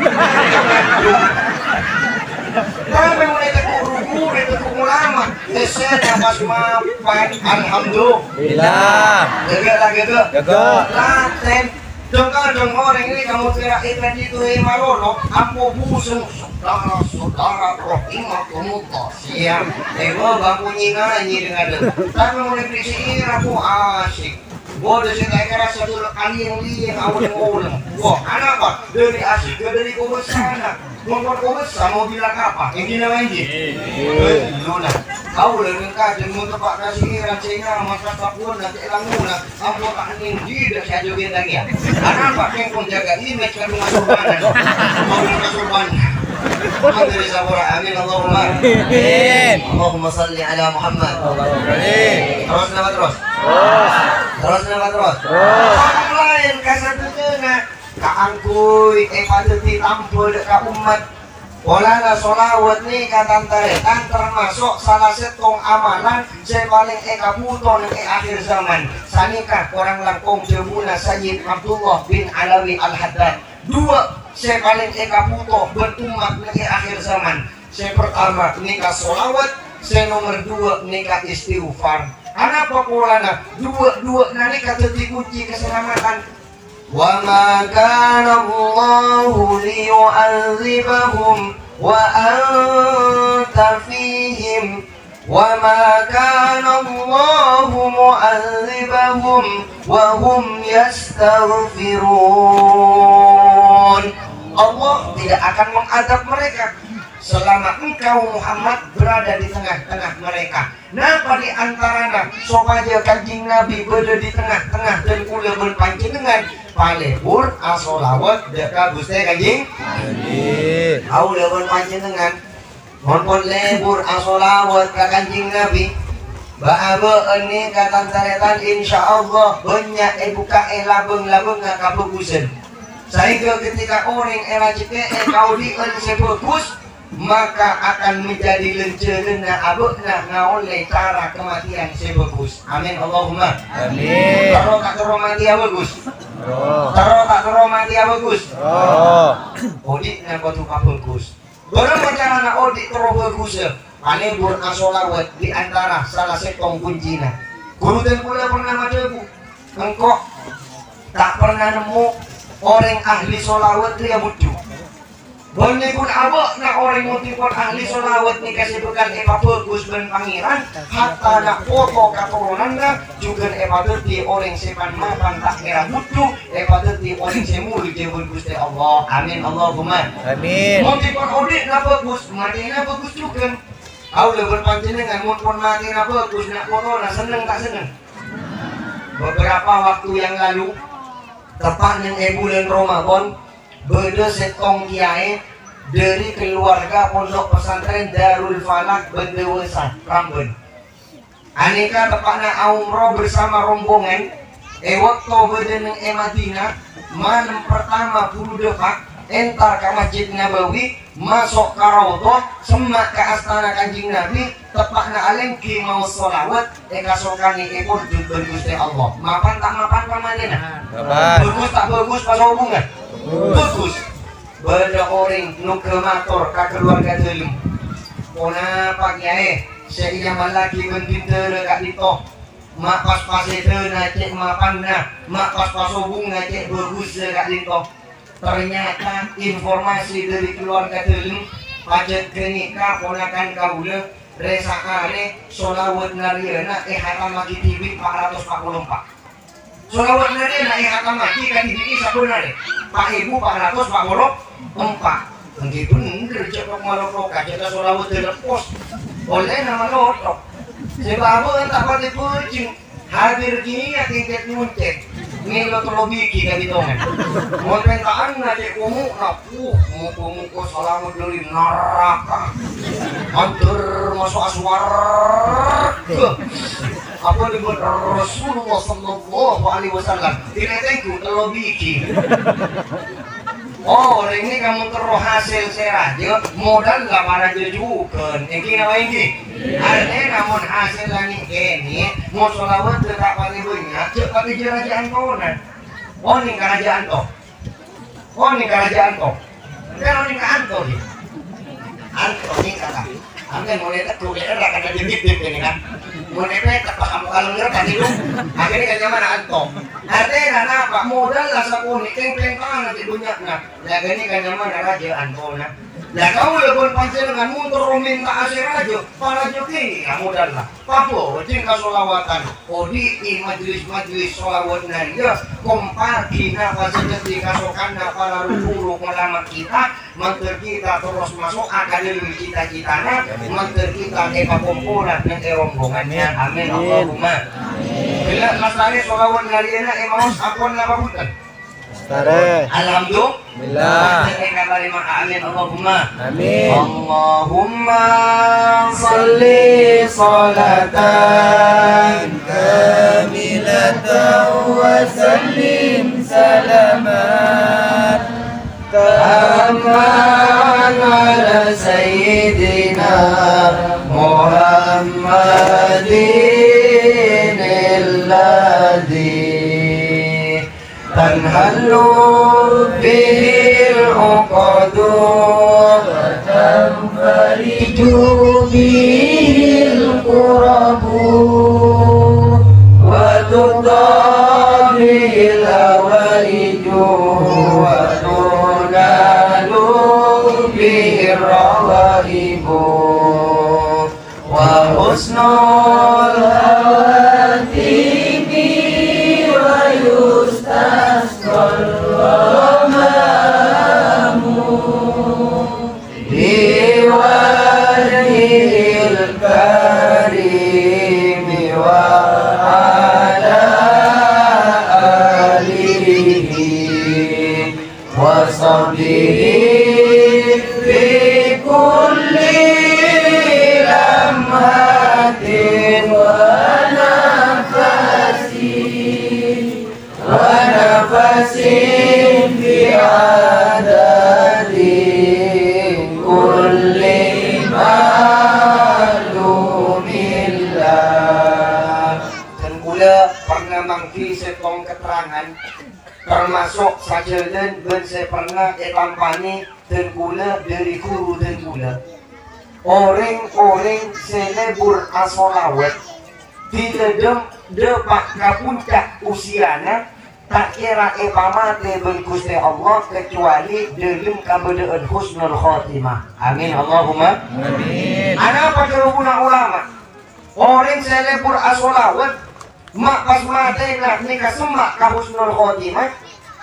Speaker 3: Tapi mulai terkuru-kuru itu ulama. Saya pas mapan alhamdulillah. Jaga lagi tuh.
Speaker 4: Jaga.
Speaker 3: Laten. Jangan dong orang ini kamu kira ikan itu marolo, ampo busung saudara-saudara rahimahumullah. Siap. Ego bangku nyanyi dengan itu. Tapi mulai berisi aku asik. Bodoh saya kira satu kali yang lihat awal yang ulang. Wah, anak apa? Dari asik ke dari kau sana. Mau kau besar mau bilang apa? Yang gila lagi. Luna. Kau lagi kajian mau tempat kasih rasanya masa tapun nanti elang luna. Aku tak tinggi dah saya joget lagi ya. Anak apa? Yang pun jaga image kandungan surbanan. Mau kandungan surbanan. Alhamdulillah sabura. Amin Allahumma.
Speaker 4: Amin.
Speaker 3: Allahumma salli ala Muhammad.
Speaker 4: Amin.
Speaker 3: Terus nama terus.
Speaker 4: Terus.
Speaker 3: Terus nama terus.
Speaker 4: Terus.
Speaker 3: Orang lain kasar tengah. Kaangkuy eh pateti tampil ka umat. Wala na solawat ni katantaretan termasuk salah setong amalan saya paling eka puto ng e akhir zaman. Sanika orang langkong jemuna Sayyid Abdullah bin Alawi Al-Haddad. Dua saya paling eka puto berumat ng e akhir zaman. Saya pertama nikah solawat, saya nomor dua nikah istighfar. Anak pola na dua-dua na nikah teti kunci keselamatan. Wa ma kana Allahu liyu'adzibahum wa anta fihim wa ma kana Allahu mu'adzibahum wa hum yastaghfirun. Allah tidak akan mengadab mereka selama engkau Muhammad berada di tengah-tengah mereka. Napa di antaranya supaya Kanjeng Nabi berada di tengah-tengah dan kula berpanjenengan palebur asolawat deka Gusti Kanjeng Nabi. Kau lawan panjenengan mohon lebur asolawat ka Kanjeng Nabi. Baaba ini katan taretan insyaallah banyak e buka e labeng-labeng nga kabagusan. Sehingga ketika orang era C P E kau diken sebagus, maka akan menjadi lencana abekna ngaoleh cara kematian sebagus. Amin Allahumma.
Speaker 4: Amin.
Speaker 3: Taro tak taro mati bagus.
Speaker 4: Oh.
Speaker 3: Taro tak taro mati bagus.
Speaker 4: Oh.
Speaker 3: Odik na kau tuh bagus. Berapa cara nak odik taro bagus ya? Ane bur asolawat di antara salah setong kuncinya. Guru dan pula pernah maca bu. Engkau tak pernah nemu orang ahli solawat dia butuh. Boleh pun abak nak orang motifon ahli solawat ni kasih bukan eva bagus ben pangeran. Hatta nak foto keturunan dah juga eva terti orang sepan mapan tak kira butuh. Eva terti orang semul dia Gusti Allah. Amin Allahumma.
Speaker 4: Amin.
Speaker 3: Motifon audit nak bagus, matinya bagus juga. Kau dah berpanjenengan motifon mati nak bagus nak foto nak seneng tak seneng. Beberapa waktu yang lalu tepat yang bulan Ramadan beda setong kiai dari keluarga pondok pesantren Darul Falak Bendewesa Rambun. Aneka tepatnya umroh bersama rombongan e waktu beda neng e Madinah malam pertama puluh depak entar ke Masjid Nabawi masuk ke Raudhah semak ke Astana Kanjeng Nabi tepatnya alengki mau sholawat e kasokani e pun judul Gusti Allah. Mapan tak mapan pamanena?
Speaker 4: Mapan.
Speaker 3: Bagus tak bagus pas hubungan? Bagus. Beda orang nu kemator ka keluarga dalam. Pona pagiae saya malaki bentinter kak dito. Mak pas pas itu cek mapan na, mak pas pas hubungan cek bagus kak dito. Ternyata informasi dari keluarga dalam pajak kenikah ponakan kaula resakane solawat nariana eh hatam lagi T V empat ratus empat puluh empat. Solawat nariana eh hatam lagi kan T V sebenarnya Pak Ibu empat ratus empat puluh empat. Begitu kerja kok malok kaca solawat telepos oleh nama lotok. Sebab entah pada pucing hadir gini ya tingkat muncet. Ini lo terlebih kita ditongan. Mau pentaan nanti kamu napu, mau kamu kau selamat dari neraka. Hancur masuk aswar. Apa dibuat Rasulullah Sallallahu Alaihi Wasallam? Tidak tentu terlebih kita. Oh, ini kamu terus hasil seraja modal gak pada jujukan. Ini apa ini? Artinya namun hasil lagi ini mau sholawat tetap pada banyak. Cepat di kerajaan kau nan. Oh ini kerajaan kau. Oh ini kerajaan kau. Kan ini ke Anto ni. Anto ni kata. Angin mulai tak tuh era kata dibit-bit ini kan. Mulai tak paham kalau ngerti itu. Akhirnya kan zaman Anto. Artinya apa? Modal lah sapuni, keng-keng nanti dunia nak. Ya gini kan zaman kerajaan kau nak. Ya kau lebih panjenengan mundur minta asir aja, para joki ya modal lah. Papo, tinggal solawatan. Odi di majlis-majlis solawat naria, kompagi nafas seperti kasokan para rukuru ulama kita, manter kita terus masuk akademi cita-citanya, manter kita eka kumpulan yang rombongannya. Amin Allahumma. Bila masane solawat naria na emaus akon lababutan.
Speaker 4: Tare.
Speaker 3: Alhamdulillah. Amin Allahumma.
Speaker 4: Amin.
Speaker 3: Allahumma salli salatan
Speaker 4: kamilatan wa sallim salaman
Speaker 3: tamman ala sayyidina Muhammadin alladhi تنهل به العقد وتنفرج به الكرب وتضاهي الهوائج وتنال به الروائب وحسن الهواتف ويستسقى الغمام بوجهه الكريم وعلى آله وصحبه في كل لمحة ونفس ونفس في setong keterangan termasuk saja dan ben saya pernah etampani dan gula dari guru dan gula orang-orang selebur asolawat tidak dem depak kapuncak usiana tak kira epamate ben Gusti Allah kecuali dalam kabadaan husnul khotimah. Amin Allahumma
Speaker 4: Amin.
Speaker 3: Ada apa kerumunan ulama orang selebur asolawat mak pas mati nak nikah semak ka husnul khotimah.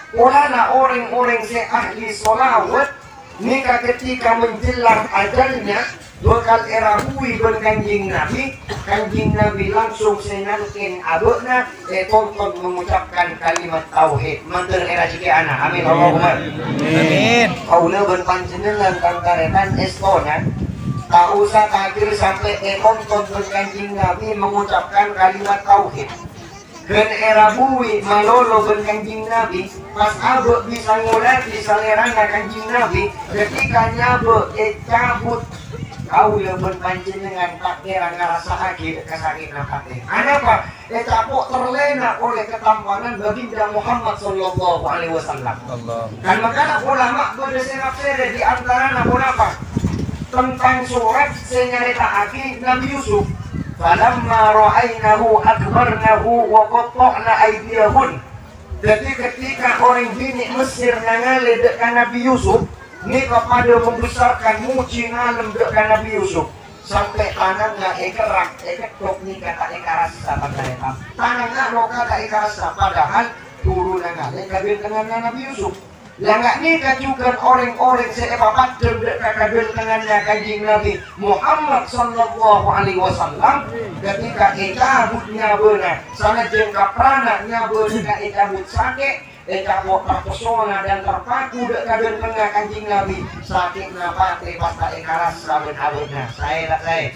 Speaker 3: Ulana orang-orang se ahli solawat nikah ketika menjelang ajalnya bakal era hui ben kanjing Nabi. Kanjing Nabi langsung senangkin abukna eh tonton mengucapkan kalimat tauhid mantar era ciki anak. Amin Allahumma
Speaker 4: Amin.
Speaker 3: kaula ben panjenengan kang karenan estona tak usah takdir sampai eh tonton ben kanjing Nabi mengucapkan kalimat tauhid. Dan era bui malolo ben kanjing Nabi pas abuk bisa ngulati salerana kanjing Nabi ketika nyabuk eh cabut kau yang berpanjenengan tak kira ngerasa lagi kesakitan hati. Kenapa? Eh capuk terlena oleh ketampanan baginda Muhammad Sallallahu Alaihi Wasallam.
Speaker 4: Allah.
Speaker 3: Dan makanya ulama berdesenap sere di antara namun apa? Tentang surat senyarita aki Nabi Yusuf. Falamma ra'ainahu akbarnahu wa qatta'na aydiyahun. Jadi ketika orang bini Mesir nangali dekat Nabi Yusuf, ini kepada membesarkan muji ngalem dekat Nabi Yusuf sampai tangannya ekerak, eketok ni kata ekarasa pada etam. Tangannya lo kata ekarasa padahal turunan ngalem kabin tangannya Nabi Yusuf. Yang nggak nikah juga orang-orang seepapat dekat kabin tangannya kanjing Nabi Muhammad Sallallahu Alaihi Wasallam ketika ikabutnya benar, sana jengkap prananya benar ikabut sakit. Eka mau terpesona dan terpaku dek kadang tengah kanjing Nabi sakit napate pas tak ekaras sabun abunnya saya tak saya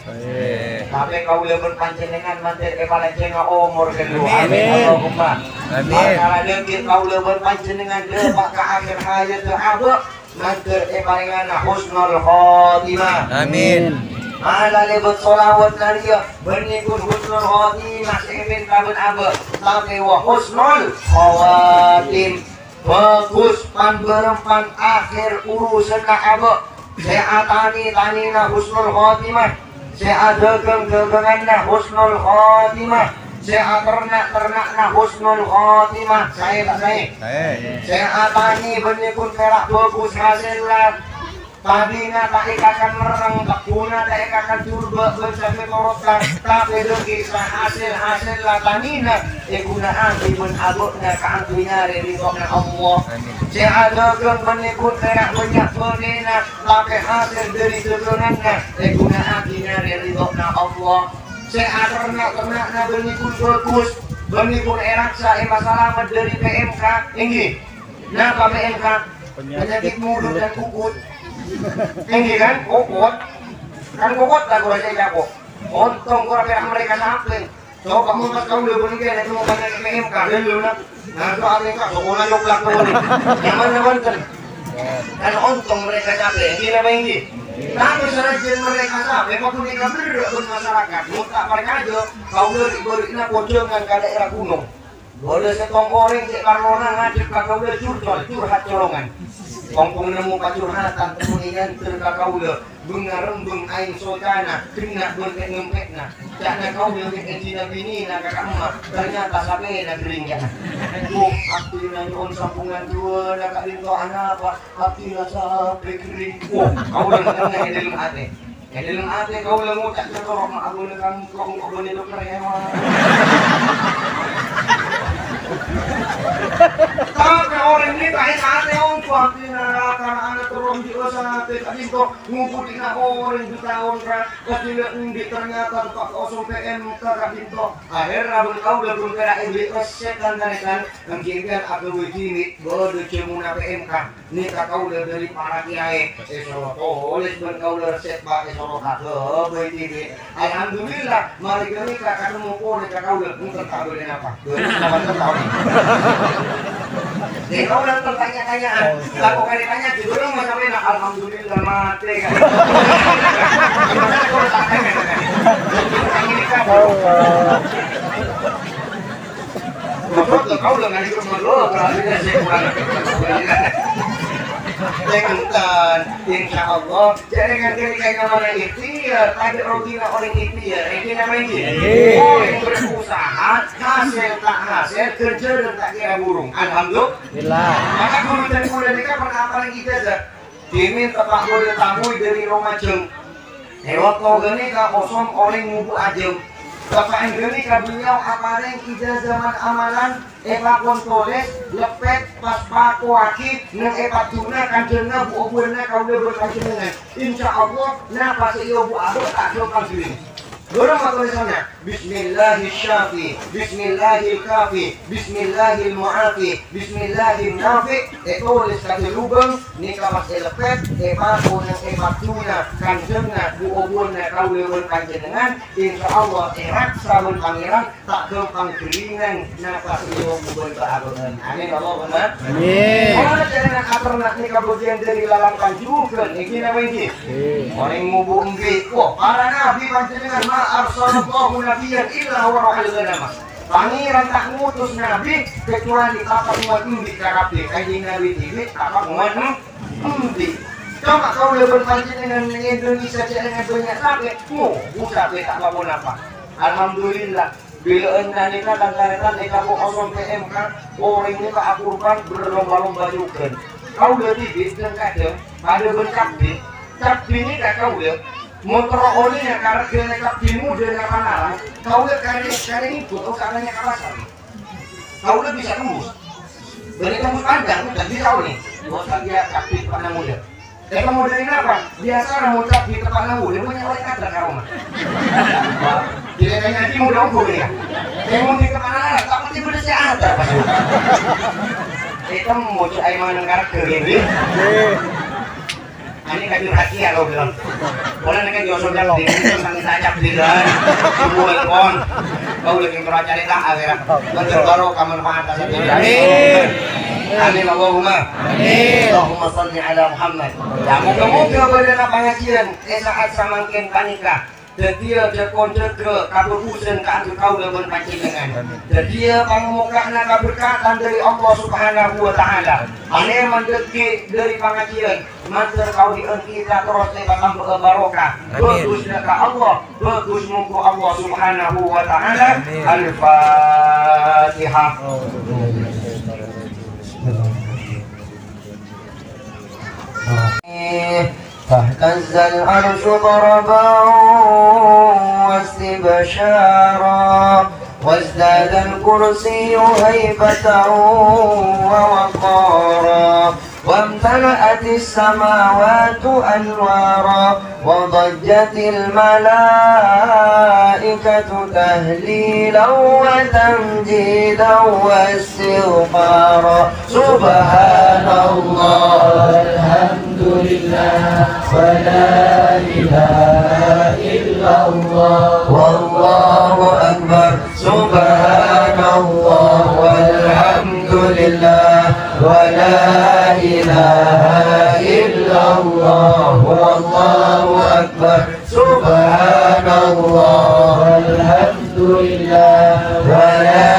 Speaker 3: tapi kau lebih panjenengan mantir kepala jenga umur kedua. Amin Allahumma Amin. Kalau dengkit kau lebih panjenengan lepak ke akhir hayat tu abuk mantir kepalingan husnul khotimah. Amin. Ala lebet solawat naria bernikun husnul khotimah semin kabun abuk tapi wa husnul khawatim bagus pan berempan akhir urusan na abuk seatani tanina husnul khotimah seadegeng gegengan na husnul khotimah seaternak ternak na husnul khotimah saya tak saya seatani bernikun perak bagus hasil lah tadinya tak ikakan mereng, takuna tak ikakan curba, bersabi korotkan, tapi kisah hasil-hasil latanina, egunaan ibun abukna keantunya ridhokna Allah. Seadakan menikut terak banyak penina, tapi hasil dari turunan egunaan dina ridhokna Allah. Seadernak-ternakna bernikut bagus, bernikut eraksa, ema selamat dari P M K, ini. Napa P M K? Penyakit mulut dan kukut. Tinggi kan, kokot kan kokot lah gua aja jago untung gua perak mereka sampai so kamu mas kamu udah bener itu mau banyak P M K dan lu nak nah itu ada yang kak sekolah yuk belak tuh nyaman nyaman kan dan untung mereka capek gila apa ini tapi serajian mereka capek waktu mereka bener masyarakat muka mereka aja kau beri-berinya pojongan ke daerah gunung boleh setong goreng cek karona ngajak kakak udah curcol curhat colongan Kongkong nemu pacurhatan temuian terkakaulah bengarembeng aing sojana kena berkek ngempekna jangan kau yang kecina bini na kakak emak ternyata sampai na gering ya oh akti na nyon sampungan dua na kak rinto anak apa akti na sampai gering oh kau lang tengah yang dalam hati yang dalam hati kau lang ngucap terkorok na aku na kang kong kong ni dokter hewan tapi orang ini kayak sate om kuanti na karena anak turun di sate tadi kok ngumputin na orang di tahun kan ketika di ternyata pak kosong P M kakak binto akhirnya berkau udah belum kena iblis setan kan mungkin aku begini bodoh cemuna P M K ini kakak udah dari para kiai esok oleh berkau udah set pak esok kakak begini alhamdulillah mari kami kakak mau boleh kakak udah mungkin tak boleh apa dua ribu delapan tahun jadi kau udah tertanya-tanyaan laku kali tanya juga lu mau sampai nak alhamdulillah mati kan gimana kau udah tanya kan ini kan
Speaker 2: Betul kau dengan itu dulu, berarti saya kurang. Dengan insya Allah, jangan ketika orang ikhtiar, ada rutina orang ikhtiar, ini namanya orang berusaha, hasil tak hasil, kerja dan tak kira burung. Alhamdulillah. Maka guru dan guru mereka pernah apa lagi ijazah? Diminta Pak Guru tamu dari Romajeng. Lewat kau gini kak kosong orang ngubu ajem. Bapak ini kak beliau apa yang ijazah amalan Epa kontoles, lepet, pas paku aki, neng epa tuna kanjengna bu obuena kau udah berkanjengan. Insya Allah, nah pas iyo bu abu tak jauh sini. Dorong apa tulisannya? Bismillahirrahmanirrahim, Bismillahirrahmanirrahim, Bismillahirrahmanirrahim, Bismillahirrahmanirrahim. Tulis kaki lubang, nikah pas lepet, epa kuneng epa tuna kanjengna bu obuena kau udah berkanjengan. Insya Allah, erat sabun pangeran tak gampang keringan. Nah pas iyo amin Allahumma amin. Kalau jangan aternak nih kebagian dari lalangkan juga ini namanya orang mubu umbi. Wah para nabi panjenengan ma arsalallahu nabiyyan illa wa rahal ghanam. Pangeran tak ngutus nabi kecuali apa umat umbi karapi kanjeng nabi ini apa umat umbi. Coba kau lebih panjenengan Indonesia dengan banyak rakyat mu bukan tak apa apa. Alhamdulillah. Bila anda nikah dan karetan nikah po kosong P M K orang ini ke akurban berlomba-lomba juga. Kau udah bibit dan kadang ada bercakdi cakdi ini gak kau udah motor olinya karena dia cakdimu dia gak panaran. Kau udah kali kali ikut oh karena kawasan kau udah bisa tembus dari tembus panjang dan bisa kau nih bos dia cakdi pada muda. Eh kamu dari apa? Biasa mau cakdi tempat nahu dia punya oleh kadar kau mah. Jadi kayaknya dia mudah ukur ya. Saya mau di kemana? Tak pasti bersih ada. Kita mau cai mana negara kering ni. Ini kan rahasia kau bilang. Boleh nak jual sudah di sini sampai tajam di dalam. Semua kon. Kau lagi bercari tak akhirnya. Betul baru kamu manfaat saja. Amin. Amin Allahumma. Amin. Allahumma salli ala Muhammad. Ya moga-moga pada pengajian saat samangkin panikah. Jadi dia konjek kabur usen ke kau dengan pancingan. Jadi dia pangmukana keberkatan dari Allah Subhanahu wa taala. Ane mendeki dari pengajian, mantar kau diengki terus lepas barokah. Bagus ke Allah, bagus muka Allah Subhanahu wa taala. Al-Fatihah. فاهتز العرش ضربا واستبشارا وازداد الكرسي هيبة ووقارا وامتلأت السماوات أنوارا وضجت الملائكة تهليلا وتمجيدا واستغفارا سبحان الله الحمد لله ولا إله إلا الله والله أكبر سبحان الله والحمد لله ولا إله إلا الله والله أكبر سبحان الله والحمد لله ولا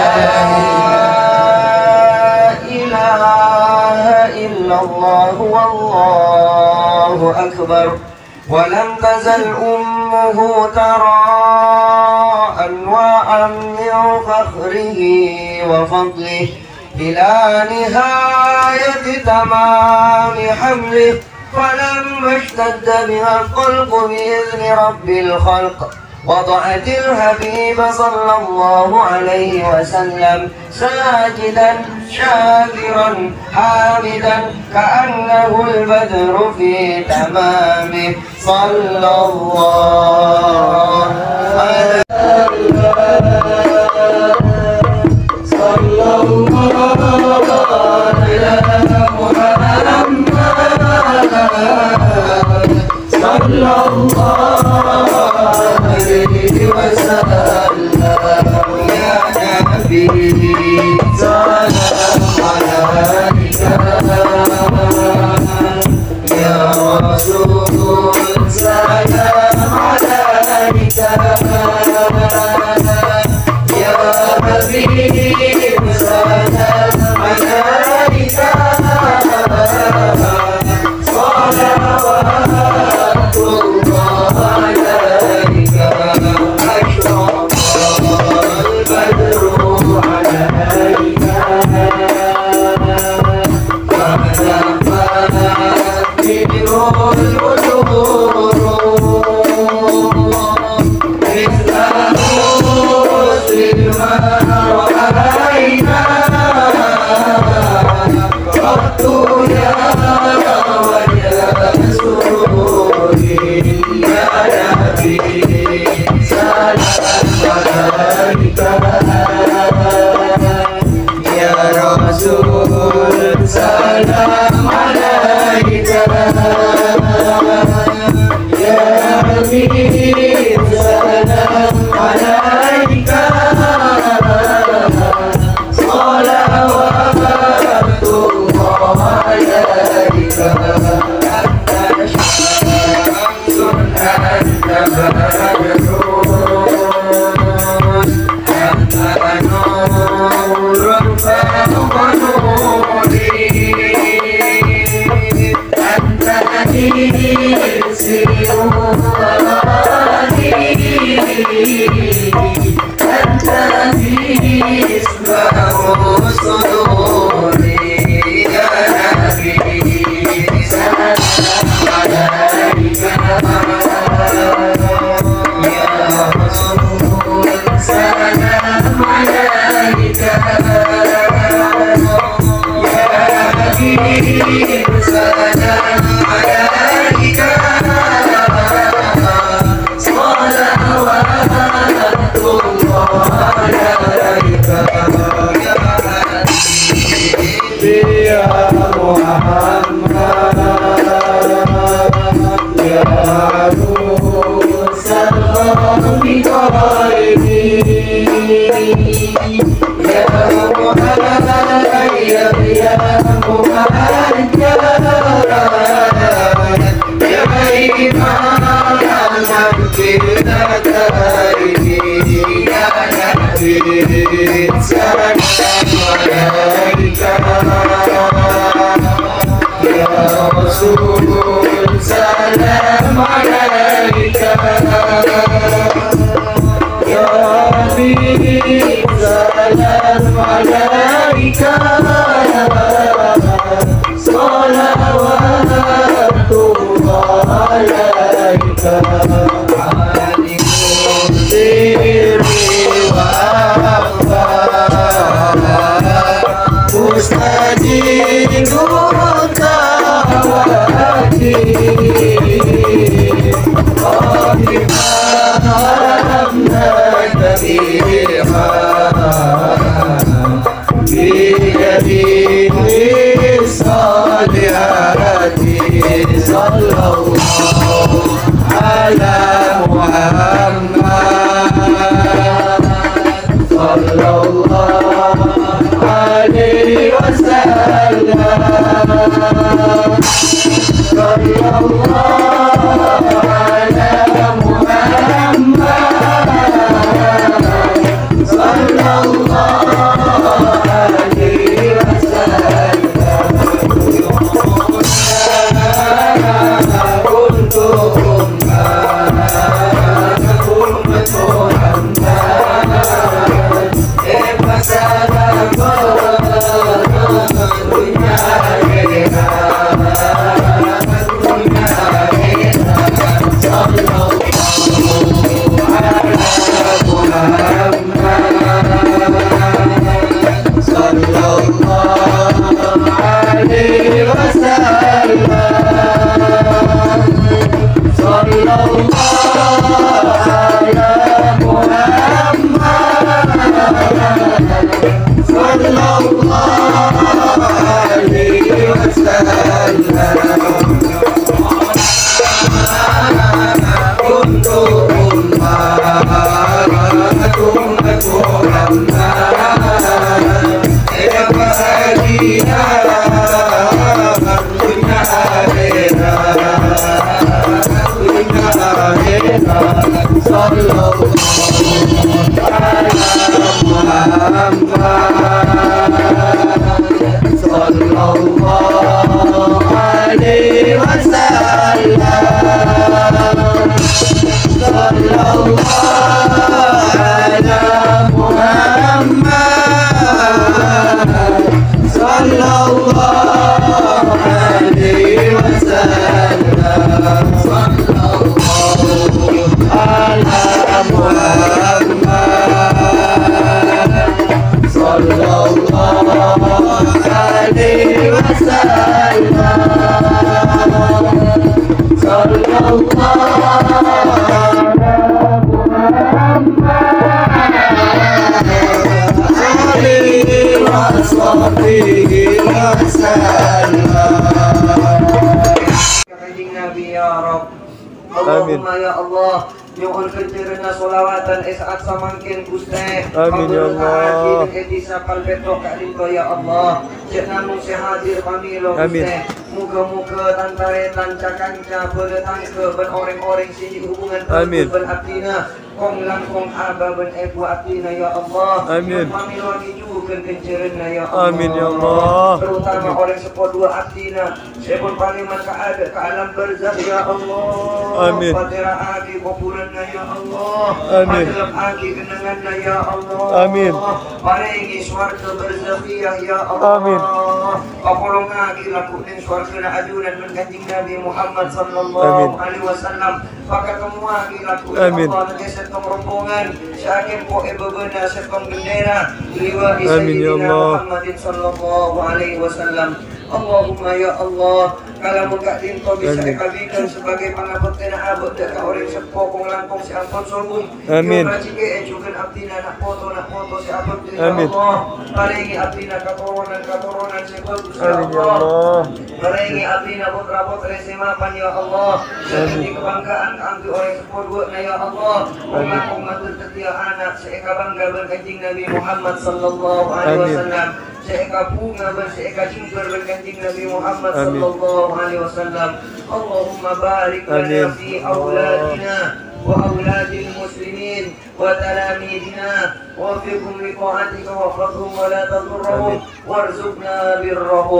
Speaker 2: إله إلا الله والله أكبر ولم تزل أمه ترى أنواعا من فخره وفضله إلى نهاية تمام حمله فلما اشتد بها الخلق بإذن رب الخلق وضعت الحبيب صلى الله عليه وسلم ساجدا شاكرا حامدا كأنه البدر في تمامه صلى الله عليه صلى الله على محمد صلى الله عليه وسلم يا نبي سلام عليك يا رسول سلام عليك Rasul salam alaika Ya Habib salam alaika Salawatullah alaika Alim sirri wa akhfa Mustajibun da'wati Qadimah haramna tabiha Biyadini salihati Sallallahu ala Muhammad Sallallahu alaihi wasallam Sallallahu ala Muhammad Sallallahu alaihi wasallam Untuk ummah Ummat Muhammad Eba sahabat dunia kira dunia kira Sallallahu ala Muhammad Sallallahu alaihi wasallam Sallallahu ala Muhammad Sallallahu alaihi wasallam Untuk ummah Ummat Muhammad Eba sahaja dunia akhirat dunia akhirat Sallallahu ala Muhammad Sallallahu alaihi wasallam Sallallahu ala Muhammad Sallallahu alaihi wasallam Sallallahu ala Muhammad Sallallahu alaihi wasallam Sallallahu alaihi wasallam Kanjeng Nabi ya Rabb Allahumma ya Allah Nyuhun kencerna solawatan esaat samangkin Gusti
Speaker 5: Amin ya Allah.
Speaker 2: Edisa kalbeto kalinto ya Allah Jenanung sehadir pamilo
Speaker 5: Amin.
Speaker 2: Gusti Muga-muga tantaretan cakanca beletangke ben orang-orang sini hubungan
Speaker 5: Amin.
Speaker 2: ben abdina Kong langkong aba ben ebu abdina ya Allah
Speaker 5: Amin.
Speaker 2: Pamilo dijuhkan kencerna ya Allah
Speaker 5: Amin ya Allah.
Speaker 2: Terutama orang sepuluh dua abdina Sebun paliman keada ke alam barzakh ya Allah
Speaker 5: Amin.
Speaker 2: Fatira agi kuburanna ya Allah
Speaker 5: Amin.
Speaker 2: Padilap agi kenanganna ya Allah
Speaker 5: Amin.
Speaker 2: Paringi swarga barzakhiyah ya Allah
Speaker 5: Amin.
Speaker 2: Kapulong agi lakunin swarga na adunan men kanjing Nabi Muhammad
Speaker 5: Amin.
Speaker 2: sallallahu alaihi wasallam Pakatemu agi lakunin
Speaker 5: Amin.
Speaker 2: Allah Nageset kong rombongan Syakim po ibabana setong bendera Liwa
Speaker 5: Amin ya
Speaker 2: Sayyidina
Speaker 5: Allah.
Speaker 2: Muhammadin sallallahu alaihi wasallam Allahumma ya Allah kalau muka dinto bisa
Speaker 5: Amin.
Speaker 2: dikabulkan sebagai pangabot kena abot dekat orang sepo kong langkong si ampun sulbun
Speaker 5: Amin.
Speaker 2: yung rajike e juga abdina nak foto nak foto si abot ya
Speaker 5: Amin.
Speaker 2: Allah paringi abdina katurunan katurunan si bagus ya
Speaker 5: Amin ya
Speaker 2: Allah
Speaker 5: Allah.
Speaker 2: paringi abdina putra putra si mapan ya Allah seperti kebanggaan keanggi orang sepo dua na ya Allah kong langkong matur setia anak seeka bangga berkanjing Nabi Muhammad sallallahu alaihi
Speaker 5: Amin.
Speaker 2: wasallam seeka bunga berseeka jingkar berkanjing Nabi Muhammad
Speaker 5: Amin.
Speaker 2: sallallahu alaihi wasallam Allahumma barik lana
Speaker 5: Amin.
Speaker 2: fi auladina wa auladil muslimin wa talamidina wa fikum li ta'atika wa fadhum wa la tadurrahum warzuqna birrahum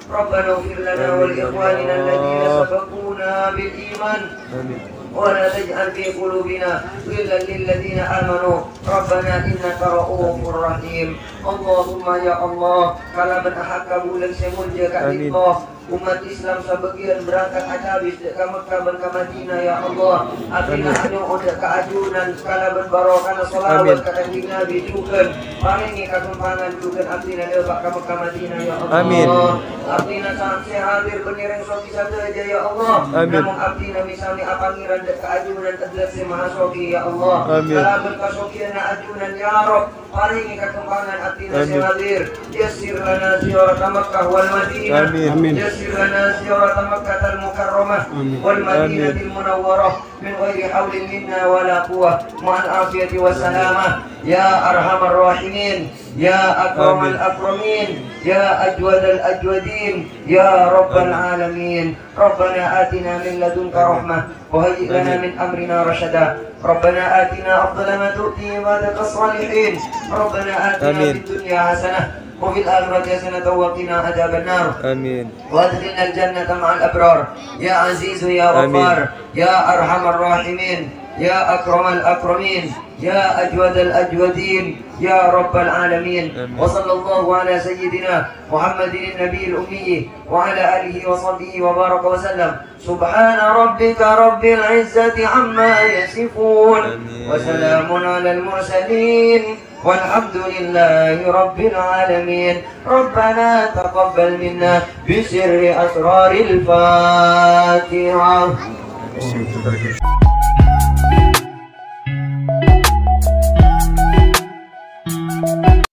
Speaker 2: ربنا اغفر لنا ولإخواننا الذين سبقونا بالإيمان ولا تجعل في قلوبنا غلا للذين آمنوا ربنا إنك رؤوف رحيم اللهم ya Allah kalau berhak bulan semulja kat Allah umat Islam sebagian berangkat haji habis ke Mekah dan ke Madinah ya Allah akhirnya hanya udah keajunan skala berbarokah salawat ke kanjeng Nabi juga paringi ketumpangan juga akhirnya lewat ke Mekah Madinah ya Allah
Speaker 5: amin
Speaker 2: akhirnya sampai hadir beniring soki saja ya Allah namun akhirnya misalnya apangiran dek keajunan terjelas maha soki ya Allah kalau berkasokian ajunan ya Rabb paringi ketumpangan akhirnya hadir yasir lana ziarah Mekah wal Madinah amin يسر لنا زيارة مكة المكرمة والمدينة المنورة من غير حول منا ولا قوة مع العافية والسلامة يا أرحم الراحمين يا أكرم الأكرمين يا أجود الأجودين يا رب العالمين ربنا آتنا من لدنك رحمة وهيئ لنا من أمرنا رشدا ربنا آتنا أفضل ما تؤتي عبادك الصالحين ربنا آتنا في الدنيا حسنة وفي الآخرة حسنة وقنا عذاب النار آمين وادخلنا الجنة مع الأبرار يا عزيز يا غفار يا أرحم الراحمين يا أكرم الأكرمين يا أجود الأجودين يا رب العالمين آمين. وصلى الله على سيدنا محمد النبي الأمي وعلى آله وصحبه وبارك وسلم سبحان ربك رب العزة عما يصفون وسلام على المرسلين والحمد لله رب العالمين ربنا تقبل منا بسر أسرار الفاتحة